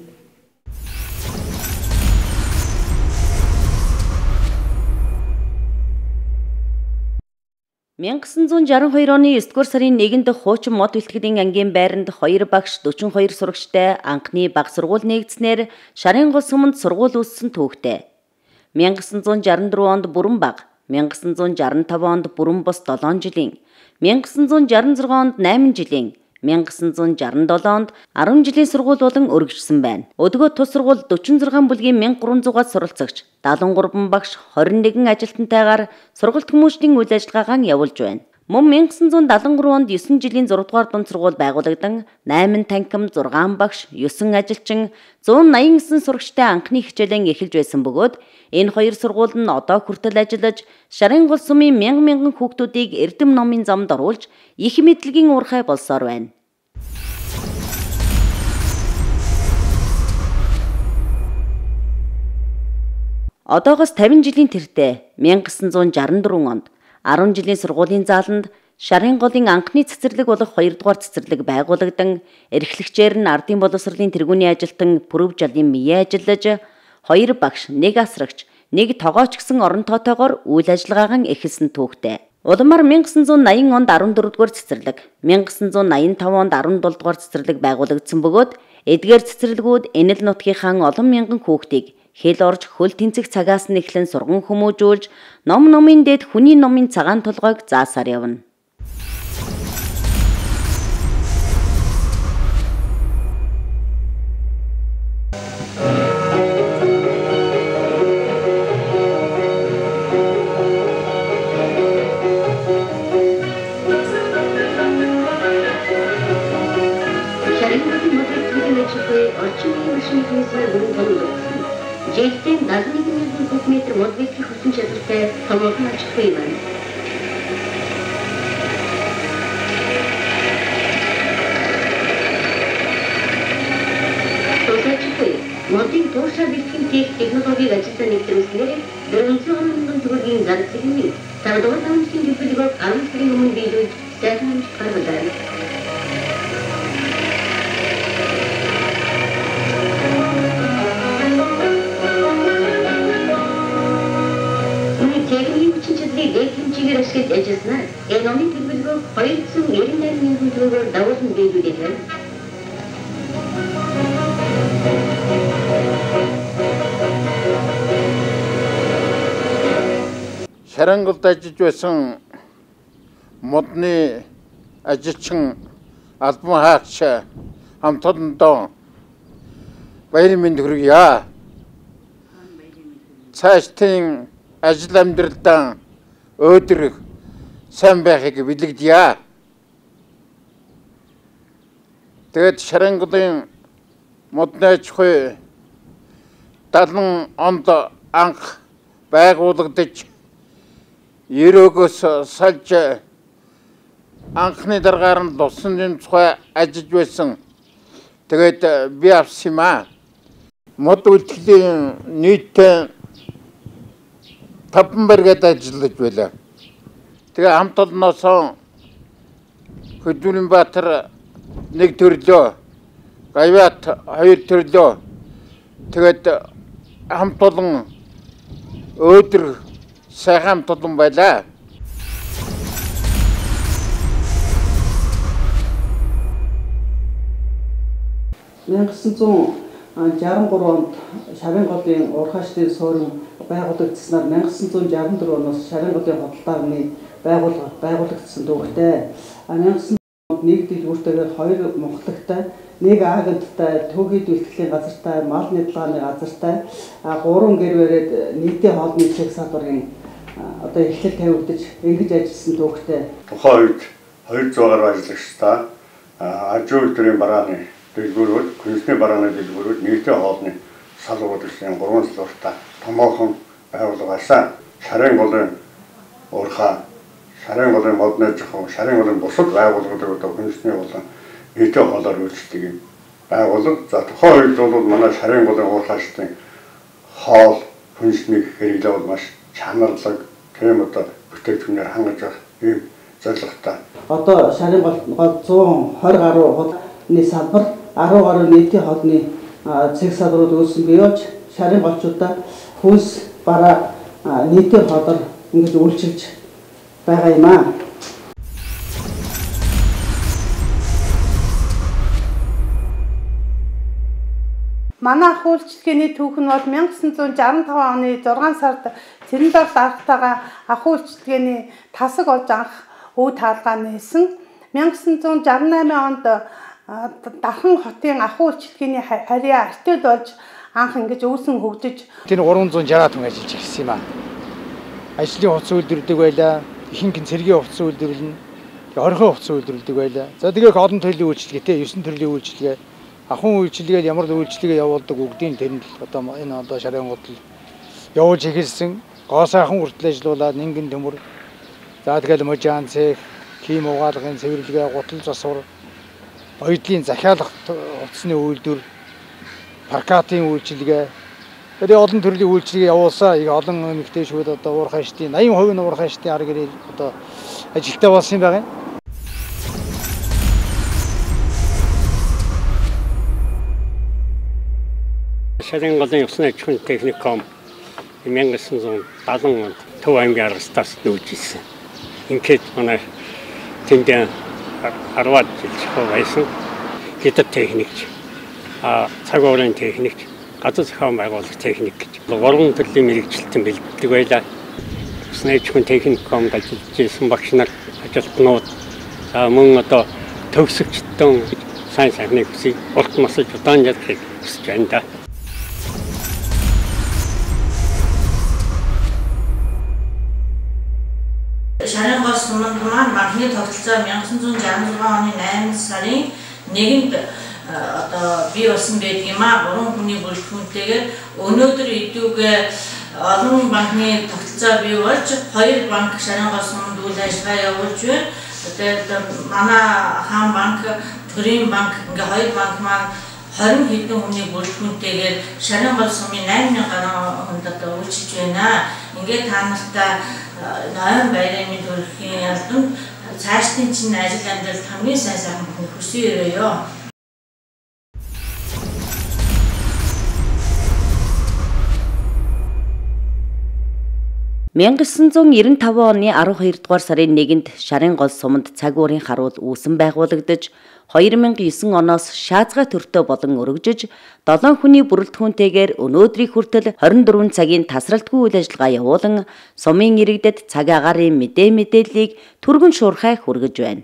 (1962) оны 9 дугаар сарын 1-нд хуучин мод бэлтгэлийн ангийн байранд 2 багш 42 сурагчтай анхны баг сургууль нэгдснээр шарын гол суманд сургууль үүссэн түүхтэй. 1964 онд бүрэн баг, 1965 онд бүрэн бус 7 жилийн, 1966 онд 8 жилийн, 1967 онд 10 жилийн сургууль болон өргөжсөн байна. Өдгөө тус сургууль 46 бүлгийн 1300-аас суралцагч, 73 багш, 21 ажилтнтайгаар сургалт хүмүүжлийн үйл ажиллагаагаа явуулж байна. Мөн 1973 онд 9 жилийн 6 дугаар дунд сургууль байгуулагдан 8 танхим, 6 багш, 9 ажилчин, 189 сурагчтай анхны хичээлэн эхэлж байсан бөгөөд энэ хоёр сургууль нь одоо хүртэл ажиллаж, Шарын гол сумын мянган хүүхдүүдийг эрдэм номын замд оруулж, их мэдлэгийн уурхай болсоор байна. Одоогоос 50 жилийн тэртээ 1964 онд 10 жилийн сургуулийн зааланд Шарын голын анхны цэцэрлэг болох 2 дугаар цэцэрлэг байгуулагдсан, эрхлэгчээр нь ардын боловсролын тэргүүний ажилтан Пүрэв Жалын Мие ажиллаж, 2 багш, 1 асрагч, 1 тогооч гэсэн оронтоотойгоор үйл ажиллагаагаа эхэлсэн түүхтэй. Улмаар 1980 онд 14 дугаар цэцэрлэг, 1985 онд 17 дугаар цэцэрлэг байгуулагдсан бөгөөд эдгээр цэцэрлэгүүд Энэл нутгийнхаа олон мянган хүүхдийг хэл орж хөл тэнцэх цагаас нь эхлэн сурган хүмүүжүүлж, номын дэд хүний номын цагаан толгойг заасаар явна. Жээлтэй 71,000 куб мод вэсгийн хүчин чадалтай томоохон ачгүй юм. Тосачгүй модын туушаа бэлтгэн технологиг ажилтан нэвтрүүлснээр 400,000 төгрөгийн зарцуулалтыг тавдугаар таамагийн төлөвлөгөөг 10 сарын өмнө биелүүлж сайхан гаргажээ. Хэмжээгээр ашиглаж ажилласнаар энэ номын төлөвлөгөө 298,000 төгрөгөөр дагуулсан биелүүлээ. Шарын голд ажиллаж байсан модны ажилчин албан хаагч хамт олондоо баярын мэнд хүргье. Цаашдын ажил амьдралдаа өөдрөг сайн байхыг бэлэгдэе. Тэгээд Шарын голын модны аж ахуй 70 онд анх байгуулагдаж 90-оос сольж анхны дараагаар нь лусан тухай ажиллаж байсан. Тэгээд би авсан юм аа. Мод үйлдвэрлэлийн нийт 5 баригад ажиллаж байлаа. Тэгээ хамт олноос Хөдөлмөрбаатар 1 төрлөө, Гавьяат 2 төрлөө. Тэгээд хамт олон өөдөр сайхан хамт олон байлаа. (1963 онд Шарын голын уурхайчдын суурин байгуулагдсанаар 1964 оноос Шарын голын худалдааны байгуулагдсан түүхтэй. 1900 онд нэг дэлгүүртэйгээр 2 мухлагтай, 1 агенттай, төвхийд үйлчлэлийн газартай, мал нядалгааны газартай, 3 гэрвэрэд нийтийн хоолны чиг салбарын одоо эхлэл тавигдаж ингэж ажилласан түүхтэй. Тухайн үед 200-аар ажиллагчтай аж үйлдвэрийн барааны дэлгүүрүүд, хүнсний барааны дэлгүүрүүд, нийтийн хоолны салбарууд гэсэн 3 салбартай томоохон байгууллагаасаа Шарын голын уурхай, Шарын голын модны аж ахуй, Шарын голын бусад байгууллагууд одоо хүнсний болон нийтийн хоолоор үйлчлдэг юм байгууллага. За тухайн үед бол манай Шарын голын уурхайчдын хоол, хүнсний хэрэглээ бол маш чанарлаг, тийм одоо бүтээгдэхүүнээр хангаж байх ийм зорилготой. Одоо Шарын гол 120 гаруй хоолны салбар, 10 гаруй нийтийн хоолны цэг салбарууд үүссэн бий болж Шарын голчуудаа хүнс бараа нийтийн хоолоор ингэж үйлчилж байгаа юм аа. Манай ах үйлчлэгээний түүх нь бол 1965 оны 6 сард Цэрэндор даргатайгаа ах үйлчлэгээний тасаг олж анх өв таалгаа нээсэн. 1968 онд Дархан хотын ах үйлчлэгээний харьяа артел болж анх ингэж өвсөн хөгжиж тэр 360 хүн ажиллаж ирсэн юм аа. Ажлын хуц үйлдвэрдэг байлаа, ихэнх нь цэргийн хувцас үйлдвэрлэн орхин хувцас үйлдвэрлэдэг байлаа. За тэгээд олон төрлийн үйлчлэгээтэй 9 төрлийн үйлчлэгээ ахын үйлчлэгээд ямар үйлчлэгээ явуулдаг бүгдийн тэнд одоо энэ одоо шарын гол явуулж эхэлсэн. Гоо сайхан хүртэл ажиллаулаад нингэн төмөр. За тэгэл можаан цех, ким угаалгын цэвэрлэгээ, гутал засвар, оюутлын захиалах хувцсны үйлдвэр, паркатын үйлчлэгээ. Тэгээд олон төрлийн үйлчлэгээ явуулсан. Яг олон эмэгтэйчүүд одоо уурхай штийн 80% нь уурхай штийн арга гэрэл одоо ажилтаа болсон юм байна. Шарын голын ёсны аж ахуйн техникум 1970 онд Төв аймгийн аргастаас нүүжсэн. Ингээд манай тэнд 10 жил байсан хэдэд техникч, цаг уурын техникч, газар зохион байгуулах техник гэж 3 төрлийн мэргэжилтэн бэлддэг байлаа. Ёсны аж ахуйн техникумд ажиллаж байсан багш нар, ажилтнууд, мөн одоо төгсөгчдөн сайн сайхныг хүсье урт масаж удаан ярихыг хүсэж байна да. Шарын гол суманд маань банкны тогтолцоо 1966 оны 8 сарын 1-нд одоо бий болсон байдаг юм а. 3 хүний бүрэлдэхүүнтэйгээр өнөөдөр идэвхтэй олон банкны тогтолцоо бий болж 2 банк шарын гол суманд үйл ажиллагаа явуулж байна. Тэгээд манай хаан банк, төрийн банк ингээ 2 банк маань 20 хэдэн хүний бүрэлдэхүүнтэйгээр шарын гол сумын 8000 гаруй хүнд одоо үйлчилж байна. Ингээд та нартай ноён баярын төрхийн ялданд цаашдын чинь ажил амьдралд хамгийн сайн сайхан хүсье өрөөё. 1995 оны 12 дугаар сарын 1-нд Шарын гол суманд цаг уурын харуул үүсэн байгуулагдаж 2009 оноос шаазгай төртөө болон өргөжөж 7 хүний бүрэлдэхүүнтэйгээр өнөөдрийг хүртэл 24 цагийн тасралтгүй үйл ажиллагаа явуулан сумын иргэдэд цаг агаарын мэдээллийг түргэн шуурхай хүргэж байна.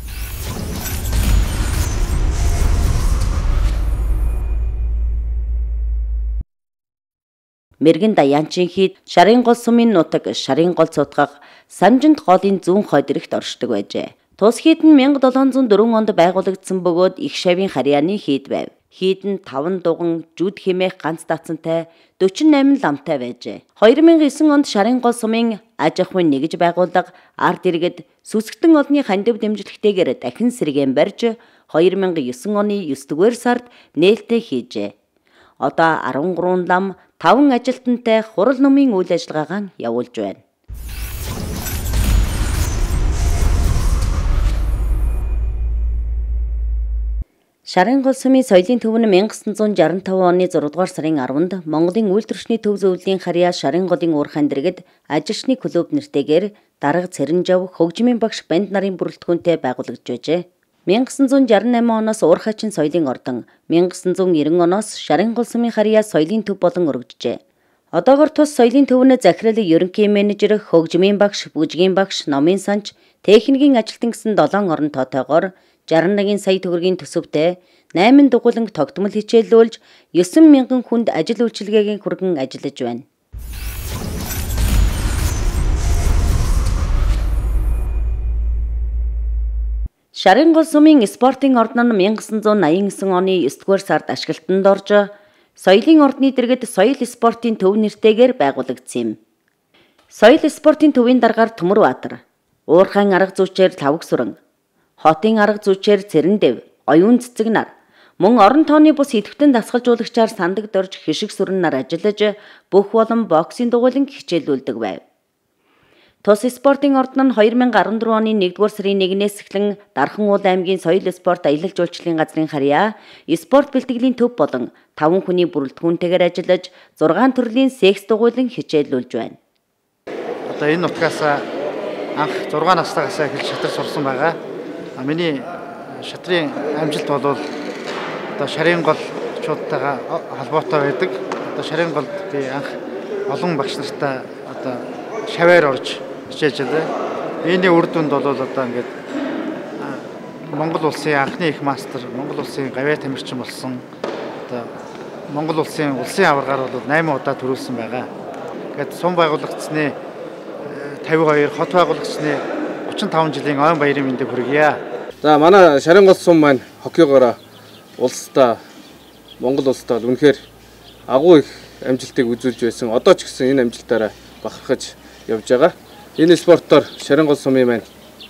Мэргэн Даянчин хід Шарын гол сумын нутаг Шарын гол цутгах Самжинд голын зүүн хойд эрэгт оршдог байжээ. Тус хід нь 1704 онд байгуулагдсан бөгөөд их шавийн харьяаны хід байв. Хід нь 5 дуган жүд хэмээх ганц дацантай 48 ламтай байжээ. 2009 онд Шарын гол сумын аж ахуйн нэгж байгууллага ард иргэд сүсгтэн олны хандив дэмжлэгтэйгээр дахин сэргээн барьж 2009 оны 9-р сард нээлттэй хийжээ. Одоо 13 лам 5 ажилтнтай хурал номын үйл ажиллагаагаа явуулж байна. Шарын гол сумын соёлын төв нь 1965 оны 6 дугаар сарын 10-нд Монголын үйлдвэрчний төв зөвлөлийн харьяа Шарын голын уурхайн дэргэд ажилчны клуб нэртэйгээр дарга Цэрэнжав хөгжмийн багш банд нарын бүрэлдэхүүнтэй байгуулагдж байжээ. 1968 оноос уурхайчин соёлын ордон, 1990 оноос Шарын гол сумын харьяа соёлын төв болон өргөжжээ. Одоогор тус соёлын төвний захирал ерөнхий менежер, хөгжмийн багш, бүжгийн багш, номын санч, техникийн ажилтан гэсэн 7 орон тоотойгоор 61 сая төгрөгийн төсөвтэй 8 дугуйланг тогтмол хичээллүүлж 9,000 хүнд ажил үйлчилгээгийн хүргэн ажиллаж байна. Шарын гол сумын спортын ордон нь 1989 оны 9-р сард ашиглалтанд орж, соёлын ордны дэргэд соёл спортын төв нэртэйгээр байгуулагдсан юм. Соёл спортын төвийн даргаар Төмөрбаатар, уурхайн арга зүйчээр Лавгсүрэн, хотын арга зүйчээр Цэрэндэв, оюун цэцэг нар, мөн орон тооны бус идэвхтэн дасгалжуулагчаар Сандагд орж Хишиг сүрэн нар ажиллаж бүх болон боксийн дугуйланг хичээллүүлдэг байв. Тус спортын ордон нь 2014 оны 1-р сарын 1-ээс эхлэн Дархан уул аймгийн соёл спорт аялал жуулчлалын газрын харьяа спорт бэлтгэлийн төв болон 5 хүний бүрэлдэхүүнтэйгээр ажиллаж 6 төрлийн секс дугуйлан хичээллүүлж байна. Одоо энэ нутгаас анх 6 настайгаас эхэлж шатар сурсан байгаа. Миний шатрын амжилт бол одоо Шарын голчуудтайгаа холбоотой байдаг. Одоо Шарын голд би анх олон багш нартай одоо шаваар орж хичээж байгаа. Эний үр дүнд бол одоо ингээд Монгол улсын анхны их мастер, Монгол улсын гавьяа тамирчин болсон. Одоо Монгол улсын аваргаар бол 8 удаа төрүүлсэн байгаа. Ингээд сум байгуулагдсны 52 хот байгуулагчны 35 жилийн ойн баярын мэндийг хүргье. За манай Шарын гол сум маань хоккейгоор улсдаа Монгол улсдаа үнэхээр агуу их амжилтыг үзүүлж байсан. Одоо ч гэсэн энэ амжилтаараа бахархаж явж байгаа. Энэ спортоор Шарын гол сумын маань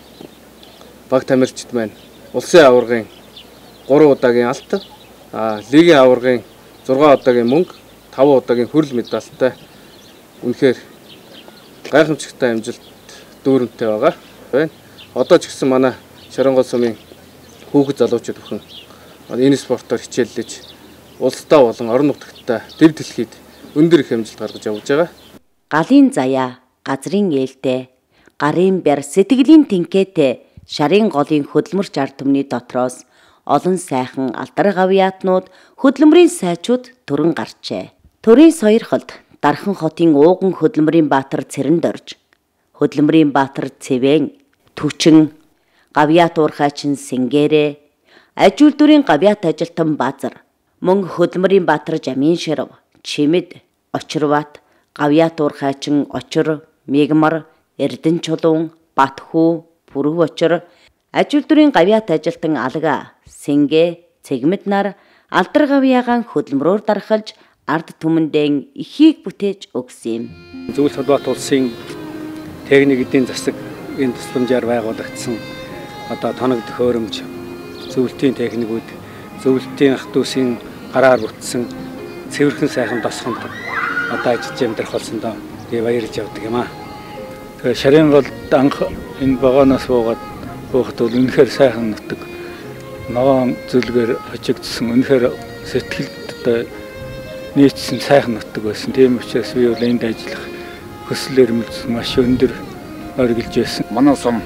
баг тамирчид маань улсын аваргын 3 удаагийн алт, лигийн аваргын 6 удаагийн мөнгө, 5 удаагийн хүрэл медальтай үнэхээр гайхамшигтай амжилт дүүрэнтэй байгаа. Одоо ч гэсэн манай Шарын гол сумын хүүхэд залуучууд бүхэн энэ спортоор хичээллэж улсдаа болон орон нутагтаа дэв дэлхийд өндөр их амжилт гаргаж явж байгаа. Галын заяа, газрын ээлтэй, гарын бэр сэтгэлийн тэнхээтэй Шарын голын хөдөлмөрч ард түмний дотроос олон сайхан алдар гавьяатнууд, хөдөлмөрийн сайчууд төрөн гарчээ. Төрийн соёрхолд Дархан хотын ууган хөдөлмөрийн баатар Цэрэнд орж, хөдөлмөрийн баатар Цэвэн, Түчин, гавьяат уурхайчин Сэнгэрэ, аж үйлдвэрийн гавьяат ажилтан Базар, мөн хөдөлмөрийн баатар Жамин Ширв, Чимэд, Очирбат, гавьяат уурхайчин Очир, Мегмар, Эрдэнэ чулуун, Батхүү, Бүрэг Очир, аж үйлдвэрийн гавьяат ажилтан Алга, Сэнгэ, Цэгмэд нар алдар гавьяагаан хөдөлмөрөөр дарахалж ард түмэндээ ихийг бүтээж өгсөн юм. Зөвлөлт холбоот улсын техник эдийн засаг энэ тусламжаар байгуулагдсан одоо тоног төхөөрөмж, зөвлөлтийн техникүүд, зөвлөлтийн ах дүүсийн гараар бүтсэн цэвэрхэн сайхан досхонд одоо ажиллаж амьдрах болсон доо. Тэгээ баярлж явдаг юм аа. Тэгээ Шарын голд анх энэ багаанаас буугаад буухад бол үнэхээр сайхан нутаг. Ногоон зүлгээр хожигдсан үнэхээр сэтгэлд одоо нийцсэн сайхан нутаг байсан. Тийм учраас би бол энд ажиллах хүсэл эрмэлзэл маш өндөр оргилж байсан. Манай сум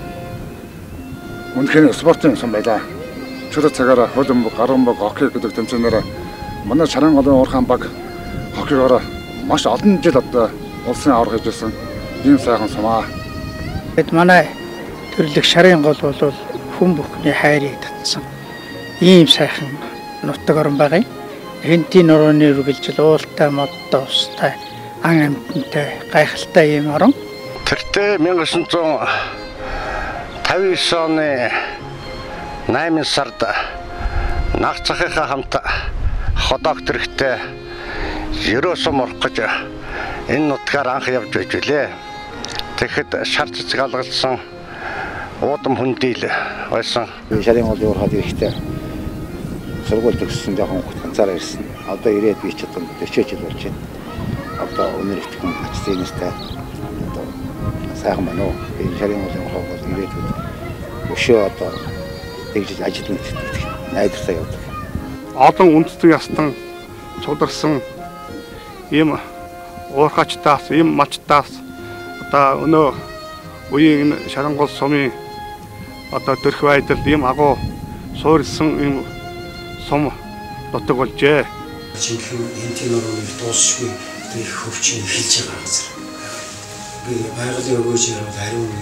үнэхээр спортын сум байлаа. Чөлөө цагаараа хөлбөмбөг, гарамбөг, хоккей гэдэг тэмцээнээр манай Шарын голын уурхайн баг хоккейгоор маш олон жил одоо улсын авраг хийжсэн ийм сайхан сумаа. Гэт манай төрлөх Шарын гол бол хүн бүхний хайрыг татсан ийм сайхан нутаг орн байгаа юм. Хэнтийн нурууны үргэлжил уултай, модтой, устай, ан амьтантай, гайхалтай ийм орн. Тэртээ 1959 оны 8 сард наг цахихаа хамт ходоогт хэрэгтэй ерөөсөө морох гэж энэ нутгаар анх явж байж үлээ. Тэгэхэд шар цэцэг алгалсан уудам хүндийл байсан. Шарын голын уурхад ирэхдээ сургууль төгссөн жоохон ганцаараа ирсэн. Одоо ирээд би ч одоо 40 жил болж байна. Одоо өнөр их хүн очсон юмстай одоо сайхан байна уу? Энэ Шарын голын уурхад бол ирээд өшөө одоо тэгж ажил мэддэг найдвартай явдаг. Олон үндэстэн ястан цударсан ийм уурхачтаас, ийм малчтаас одоо өнөө үеийн Шарын гол сумын одоо төрх байдал ийм агуу суурилсан ийм сум нутаг болжээ. Жинхэнэ энтийн орныг дуусшгүй их хөвчин эхэлж байгаа газар. Би байгалийн өгөөжөөр хариу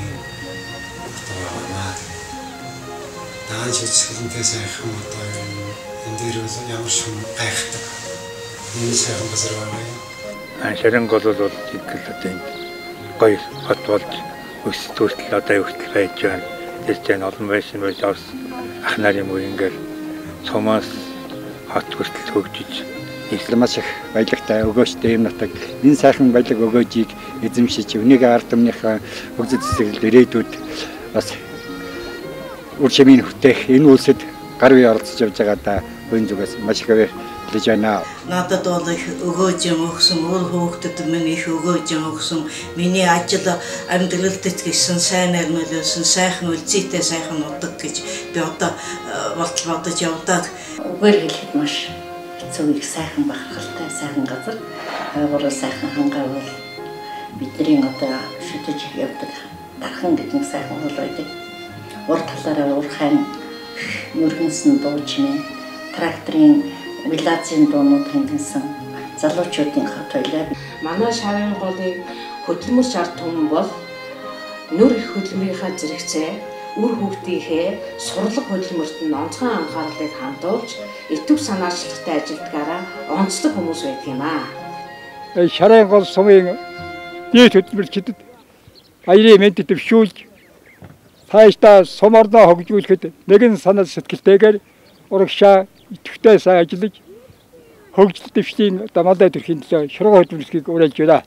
дааж үзэсгэлэнтэй сайхан одоо энэ дээр ямар шум гайхдаг. Энэ сайхан газар байна. Шарын гол бол жинхэнэ одоо гоё хот болж өсөлт хүртэл одоо хүртэл байж байна. Тэсчэн олон байсан байж ах нарын мөрөнгөөр цомоос хот хүртэл хөгжиж маш их баялагтай өгөөжтэй юм нутаг. Энэ сайхан баялаг өгөөжийг эзэмшиж өнийг ард түмнийхээ хөгжил цэцэрлэл ирээдүйд бас үр шимийн хөтэх энэ үлсэд гар бие оролцож явж байгаа да хүн зүгээс маш их баярлаж байна. Надад бол их өгөөж өгсөн, өөр хүүхдэд минь их өгөөж өгсөн. Миний ажил амьдралд гэсэн сайн нөлөөлсөн, сайхан үлцээтэй сайхан нутаг гэж би одоо бодож явдаа. Үгээр хэлэхэд маш хэцүү их сайхан бахархалтай сайхан газар. Гурван сайхан хангаа бол бидний одоо шүтэж явдаг дархан гэдэг сайхан бол байдаг. Ур талаараа уурхайн мөргөнсөн дуучмын тракторын вилацийн дуунууд хангасан залуучуудын хот байлаа. Манай Шарын голын хөдөлмөрч ард түмэн бол нөр их хөдөлмөрийнхаа зэрэгцээ үр хөвгтийнхээ сурлаг хөдөлмөрт нь онцгой анхаарлыг хандуулж итв санаачлагтай ажилдгаараа онцлог хүмүүс байдаг юм аа. Шарын гол сумын нийт хөдөлмөрчдөд аярын мэд дэвшүүлж цаашдаа сум орноо хөгжүүлэхэд нэгэн санал сэтгэлтэйгээр урагшаа идэвхтэй сайн ажиллаж хөгжил дэвшлийн дамаалай төрхийн төлөө шургуу хөдөлмөрсгийг уриалж байна.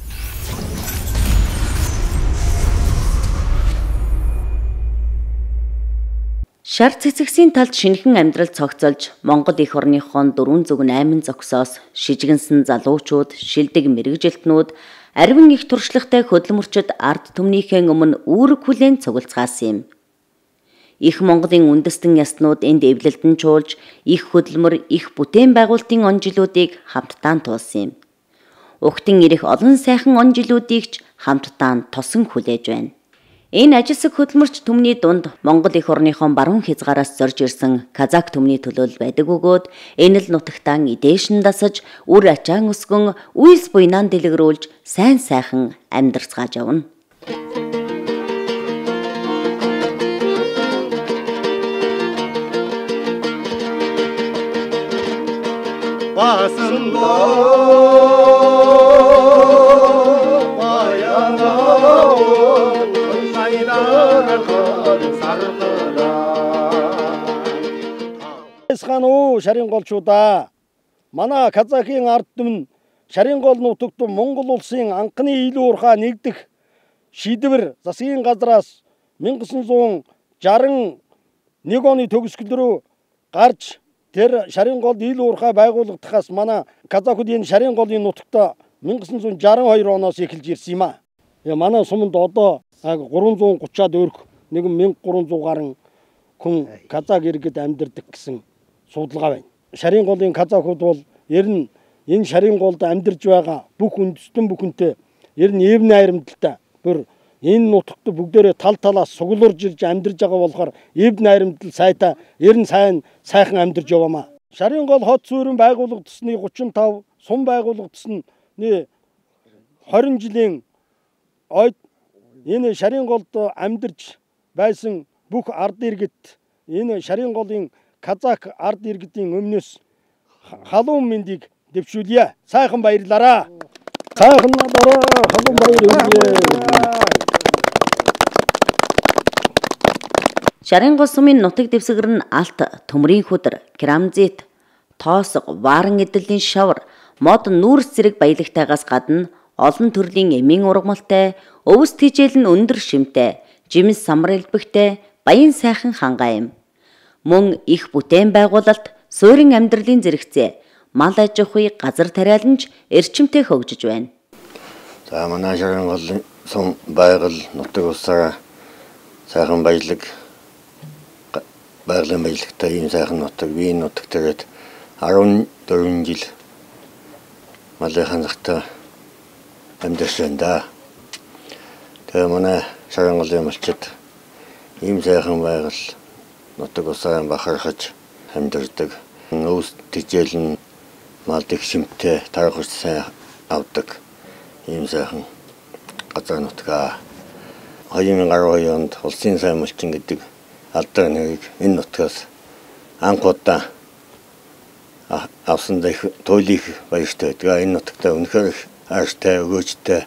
Шар цэцэгсийн талд шинэхэн амьдрал цогцолж Монгол эх орныхон 408 зогсоос шижигэнсэн залуучууд, шилдэг мэрэгжилтнүүд, арвин их туршлагатай хөдөлмөрчид ард түмнийхээ өмнө үүрэг хүлээн цуглацгаасан юм. Их Монголын үндэстэн яснууд энд эвлэлдэн чуулж, их хөдөлмөр, их бүтээн байгуулалтын он жилүүдийг хамтдаа туулсан юм. Угтан ирэх олон сайхан он жилүүдийг ч хамтдаа тосон хүлээж байна. Энэ ажилсаг хөдөлмөрч түмний дунд Монгол эх орныхон баруун хязгаараас зорж ирсэн казак түмний төлөөл байдаг бөгөөд энэ л нутагтаан идээшин дасаж, үр ачаан өсгөн, үйлс буйнаан дэлгэрүүлж сайн сайхан амьдарцгааж явна. Эсхануу шаринголчуудаа манай казакийн ард түмэн шарингол нутагт Монгол улсын анхны ил уурхай нэгдэх шийдвэр засгийн газраас 1961 оны төгсгөл рүү гарч тэр шарингол ил уурхай байгуулагдахаас манай казакууд энэ шаринголын нутагт 1962 оноос эхэлж ирсэн юм а. Манай суманд одоо 330-аад өрх 1300 гаруй хүн казак иргэд амьдардаг гэсэн судалгаа байна. Шаринголын казакууд бол ер нь энэ шаринголд амьдарж байгаа бүх үндэстэн бүхэнтэй ер нь эв найрамдалтай. Бүр энэ нутагт бүгдээрээ тал талаас суглуулж ирж амьдарж байгаа болохоор эв найрамдал сайтай ер нь сайхан амьдарж яваамаа. Шарингол хот суурин байгуулагдсны 35, сум байгуулагдсны 20 жилийн ойд энэ шаринголд амьдарч байсан бүх ард иргэд энэ шаринголын казак ард иргэдийн өмнөөс халуун мэндийг дэвшүүлье. Сайхан баярлаарай. Сайхан надаараа халуун баяр өгье. Шарингол сумын нутаг дэвсгэр нь алт, төмрийн хөдөр, керамзит, тоосго, вааран эдлийн шавар, мод нүүрс зэрэг баялагтайгаас гадна олон төрлийн эмийн ургамалтай, өвс тижэл нь өндөр шимтэй, жимс самар элбэгтэй, баян сайхан хангаа юм. Мөн их бүтээн байгуулалт, суурин амьдралын зэрэгцээ, мал аж ахуй, газар тариаланч эрчимтэй хөгжиж байна. За манай шарингол сум байгаль нутаг усаа сайхан баялаг байгалийн баялагтай ийм сайхан нутаг бие нутаг тэгээд 14 жил малын захта амьдсан да. Тэгээ манай шарингол малчид ийм сайхан байгаль нутаг усаа бахархаж амьдардаг. Өвс тижэл нь мал их шимтэй тархаж сайн авдаг. Ийм сайхан газар нутгаа 2012 онд улсын сайн малчин гэдэг алдар нэрийг энэ нутгаас анхудаа авсан дэх туйлих баяртай байдаг. Энэ нутагтаа үнэхээр ааштай өгөөжтэй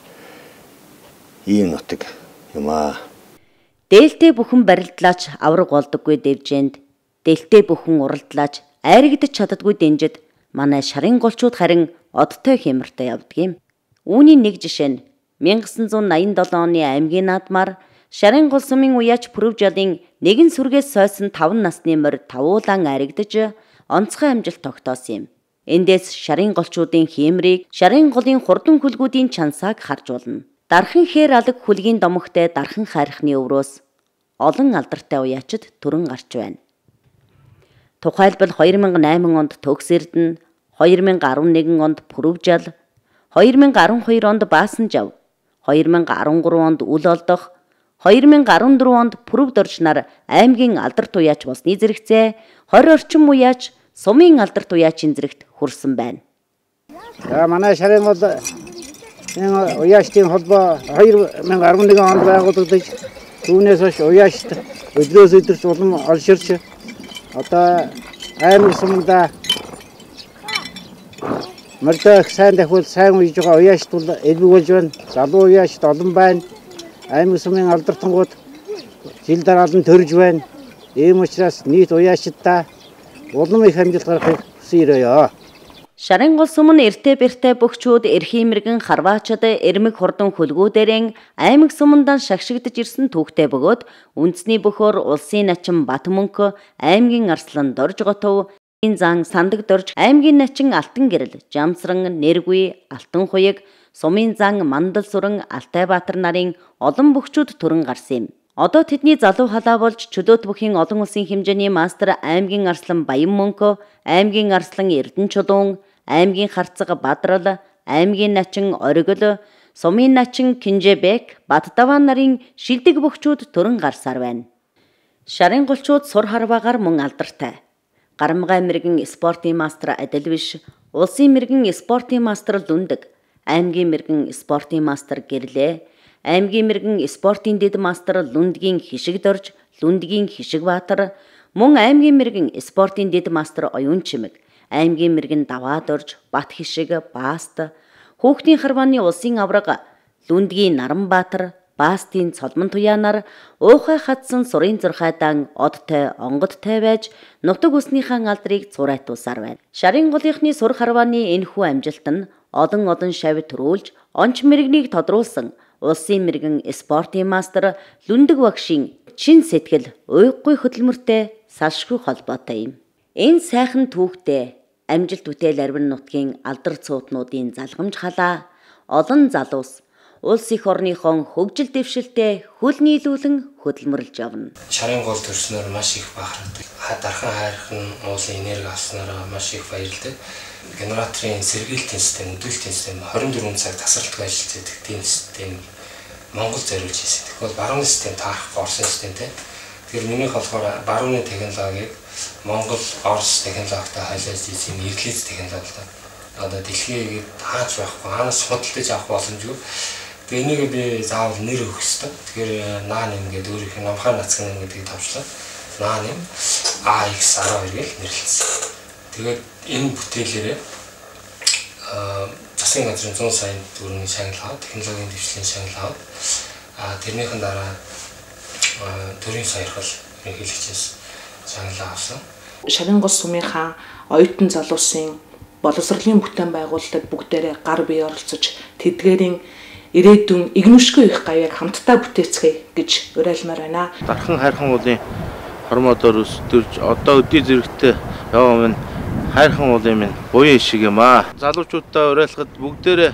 ийм нутаг юм аа. Дээлтэй бүхэн барилдлаач авраг болдоггүй дэвжээнд, дээлтэй бүхэн уралдлаач айрагдаж чаддаггүй дэнжид манай шарингolчууд харин одтой хямртай явдаг юм. Үүний нэг жишээ нь 1987 оны аймгийн наадмаар Шарингол сумын уяач Пүрэвжалын нэгэн сүргээс сойсон 5 насны морь тавуулан айрагдаж онцгой амжилт тогтоосон юм. Эндээс шаринголчуудын хиймрийг, шаринголын хурдан хүлгүүдийн чансааг харж болно. Дархан хээр алаг хүлгийн домогтой дархан хайрхны өврөөс олон алдартай уяачид төрөн гарч байна. Тухайлбал 2008 онд Төгс Эрдэнэ, 2011 онд Пүрэвжал, 2012 онд Баасанжав, 2013 онд Үл олдох, 2014 онд Пүрэвдорж нар аймгийн алдарт уяач болсны зэрэгцээ 20 орчим уяач сумын алдарт уяачийн зэрэгт хүрсэн байна. За манай Шарингол энэ уяачдын холбоо 2011 онд байгуулагдаж түүнээс хойш уяачд өдрөөс өдөрт улам олширч одоо аймаг сумда мөрдөх сайн дахиул сайн үйж байгаа уяачд бол элбэг болж байна. Залуу уяачд олон байна. аймаг сумын алдартангууд жил дараалан төрж байна. Ийм учраас нийт уяачдаа улам их амжилт гаргахыг хүсэн ирээё. Шарын гол сум нь эртээ бэртээ бөхчүүд эрхийн мэрэгэн харваачад эрмэг хурдан хөлгүүдэрэн аймаг сумандан шагшигдж ирсэн түүхтэй бөгөөд үндэсний бөхөр улсын начин Батмөнх, аймгийн Арслан Дорж готов, зан Сандаг Дорж, аймгийн начин Алтан Гэрэл, Жамсран, Нэргүй, Алтан Хуяг, сумын зан Мандал Сүрэн, Алтай Баатар нарын олон бөхчүүд төрөн гарсан юм. Одоо тэдний залуу халаа болж чөлөөт бүхийн олон улсын хэмжээний мастер аймгийн Арслан Баянмөнх, аймгийн Арслан Эрдэнэ Чулуун, аймгийн Харцаг Бадрал, аймгийн начин Оргил, сумын начин Кинжэбек, Баттаван нарын шилдэг бөхчүүд төрөн гарсаар байна. Шарын голчууд сур харваагаар мөн алдартай. Гарамгай мэрэгэн спортын мастер Адилвиш, улсын мэрэгэн спортын мастер Лүндэг, аймгийн мэрэгэн спортын мастер Гэрлээ, аймгийн мэрэгэн спортын дэд мастер Лүндгийн Хишиг Дорж, Лүндгийн Хишиг Баатар, мөн аймгийн мэрэгэн спортын дэд мастер Оюун Чимэг, аймгийн мэрэгэн Даваа Дорж, Бат Хишиг, Бааст, хүүхдийн харвааны улсын авраг Лүндгийн Наранбаатар, Баастын Цолмон Туяанаар уухай хатсан сурын зурхайдан одтой, онгодтой байж нутаг үснийхэн алдрыг зурайтуулсаар байна. Шарын голынхны сур харвааны энэхүү амжилт нь олон шавь төрүүлж, онч мэрэгнийг тодруулсан улсын мэрэгэн спортын мастер Лүндэг багшийн чин сэтгэл уйггүй хөдөлмөртэй салшгүй холбоотой юм. Энэ сайхан түүхтэй амжилт бүтээл арвин нутгийн алдар цуутнуудын залгамж халаа олон залуус улс их орныхон хөгжил дэвшилтэд хөл нийлүүлэн хөдөлмөрлж явна. Шарын гол төрснөөр маш их бахархдаг. Дархан хайрхан уулын энерги авснараа маш их баярлалаа. Генераторын сэргийлтийн систем, өдөртийн систем 24 цаг тасралтгүй ажиллаж байдаг тийм систем Монгол зориулж хийсэн. Тэгэхээр барууны систем таарахгүй Орсын системтэй. Тэгэхээр минийх болохоор барууны технологиг Монгол Орос технологитой хайлаж хийсэн эрлиз технологитой. Одоо дэлхийд хаач байхгүй, хаанаас худалдаж авах боломжгүй. Тэгээ энийг би заавал нэр өгөх ёстой. Тэгэхээр наа нэм гэдэг өөрийнх нь номхон нацган гэдгийг тавчлаа. Наа нэм AX12 гэж нэрлэлсэн. Тэгээд энэ бүтээлээрээ засгийн газрын 100 сая төгрөгийн шагнал аваад, технологийн дэвшлийн шагнал аваад тэрнийхэн дараа төрийн саярхал хэрэглэгчээс шагнал авсан. Шарын гол сумынхаа оюутан залуусын боловсролын бүтээн байгуулалтад бүгдээрээ гар бие оролцож тэдгээрийн ирээдүйн игнүшгүй их гавьяаг хамтдаа бүтээцгээе гэж уриалмаар байна. Дархан хайрхан уулын хормодоор өсдөрж одоо өдий зэрэгтэй яваа минь хайрхан уулын минь буян шиг юм аа. Залуучуудаа уриалахад бүгдээрээ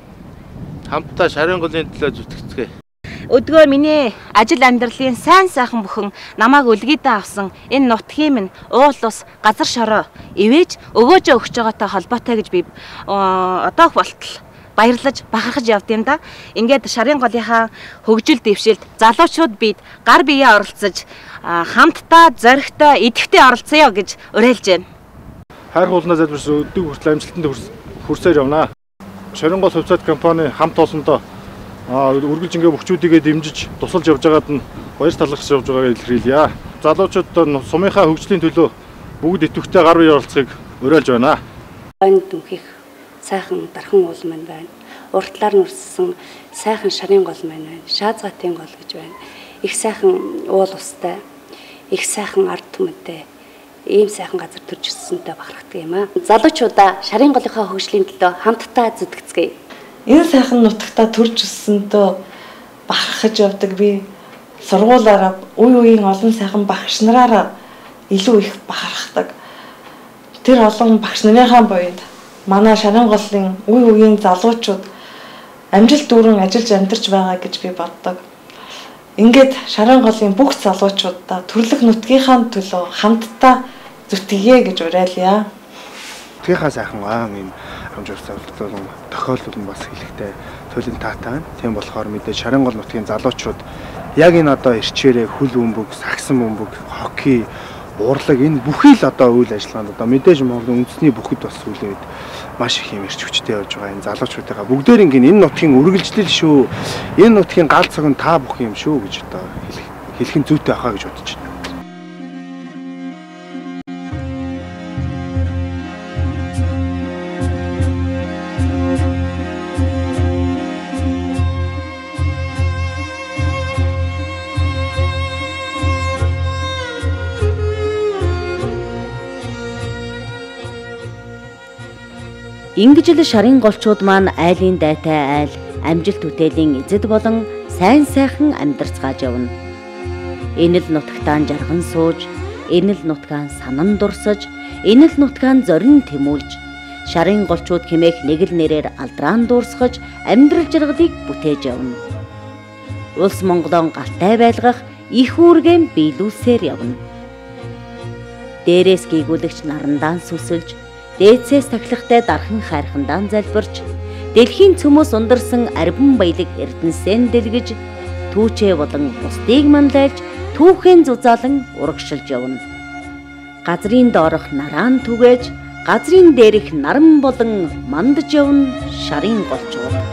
хамтдаа шарын голын төлөө зүтгэцгээе. Өдгөө миний ажил амьдралын сайн сайхан бүхэн намайг үлгийдээ авсан энэ нутгийн минь уул ус газар шороо ивэж өгөөжөө өгч байгаатай холбоотой гэж би одоо болтол баярлаж бахархаж явд юм да. Ингээд шарын голынхаа хөгжил дэвшилд залуучууд бид гар биеэ оролцож хамтдаа зоригтой идэвхтэй оролцъё гэж уриалж байна. Хайр хуулнаа залбирсан өдөг хүртэл амжилтанд хүрсээр явна. Шарын гол хувьцаат компани хамт олондоо үргэлжингээ бөхчүүдийгээ дэмжиж тусалж явж байгаад нь баяр талархаж явж байгааг илэрхийлье. Залуучууд сумынхаа хөгжлийн төлөө бүгд идэвхтэй гар бие оролцохыг уриалж байна. Энэ дүнхийх сайхан дархан уул маань байна. Уртлаар нүрссэн сайхан шарын гол маань байна. Шаазгатын гол гэж байна. Их сайхан уул устай, их сайхан ард түмэнтэй, ийм сайхан газар төрж өссөнтэй бахархдаг юм аа. Залуучуудаа шарын голынхаа хөгжлийн төлөө хамтдаа зүтгэцгээе. Энэ сайхан нутагтаа төрж өссөндөө бахархаж явдаг би сургуулаараа үеийн олон сайхан багш нараараа илүү их бахархдаг. Тэр олон багш нарынхаа боёд манай шарын голын үеийн залуучууд амжилт дүүрэн ажиллаж амьдарч байгаа гэж би боддог. Ингээд шарын голын бүх залуучуудаа төрлөх нутгийнхаа төлөө хамтдаа зүтгэе гэж уриалъя. Тэхээ сайхан ийм амжилт зорилттой тохиолдол нь бас хэлэхтэй төлөв таатай байна. Тийм болохоор мэдээ шарын гол нутгийн залуучууд яг энэ одоо ирчээрээ хөл бөмбөг, сагсан бөмбөг, хоккей, урлаг энэ бүхий л одоо үйл ажиллагаанд одоо мэдээж Монголын үндэсний бүхэд бас сүүлийн үед маш их юм ирч хүчтэй явж байгаа энэ залуучуудынхаа бүгдээр ингэ энэ нутгийн үргэлжлэл шүү. Энэ нутгийн гал цаг нь та бүх юм шүү гэж одоо хэлэх нь зүйтэй ахаа гэж бодож байна. Ингэж л шарын голчууд маань айлын дайтай айл, амжилт бүтээлийн эзэд болон сайн сайхан амьдарцгааж явна. Энэ л нутагтаан жарган сууж, энэ л нутгаан санан дурсаж, энэ л нутгаан зорин тэмүүлж, шарын голчууд хэмээх нэг л нэрээр алdraan дуурсгаж, амьдрал жаргалыг бүтээж явна. Улс Монголон галтай байлгах их үүргэм биелүүлсээр явна. Дээрээс гийгүүлэгч нарандаан сүсэлж, дээдсээс тахилгатай дархан хайрхандаан залбирч, дэлхийн цөмөөс ундарсан арбан баялаг эрдэнэсээ дэлгэж, түүчээ болон бусдыг манлайлж, түүхэн зузаалан урагшилж явна. Газрын доорох нараан түгээж, газрын дээрх наран болон мандж явна шарын голчууд.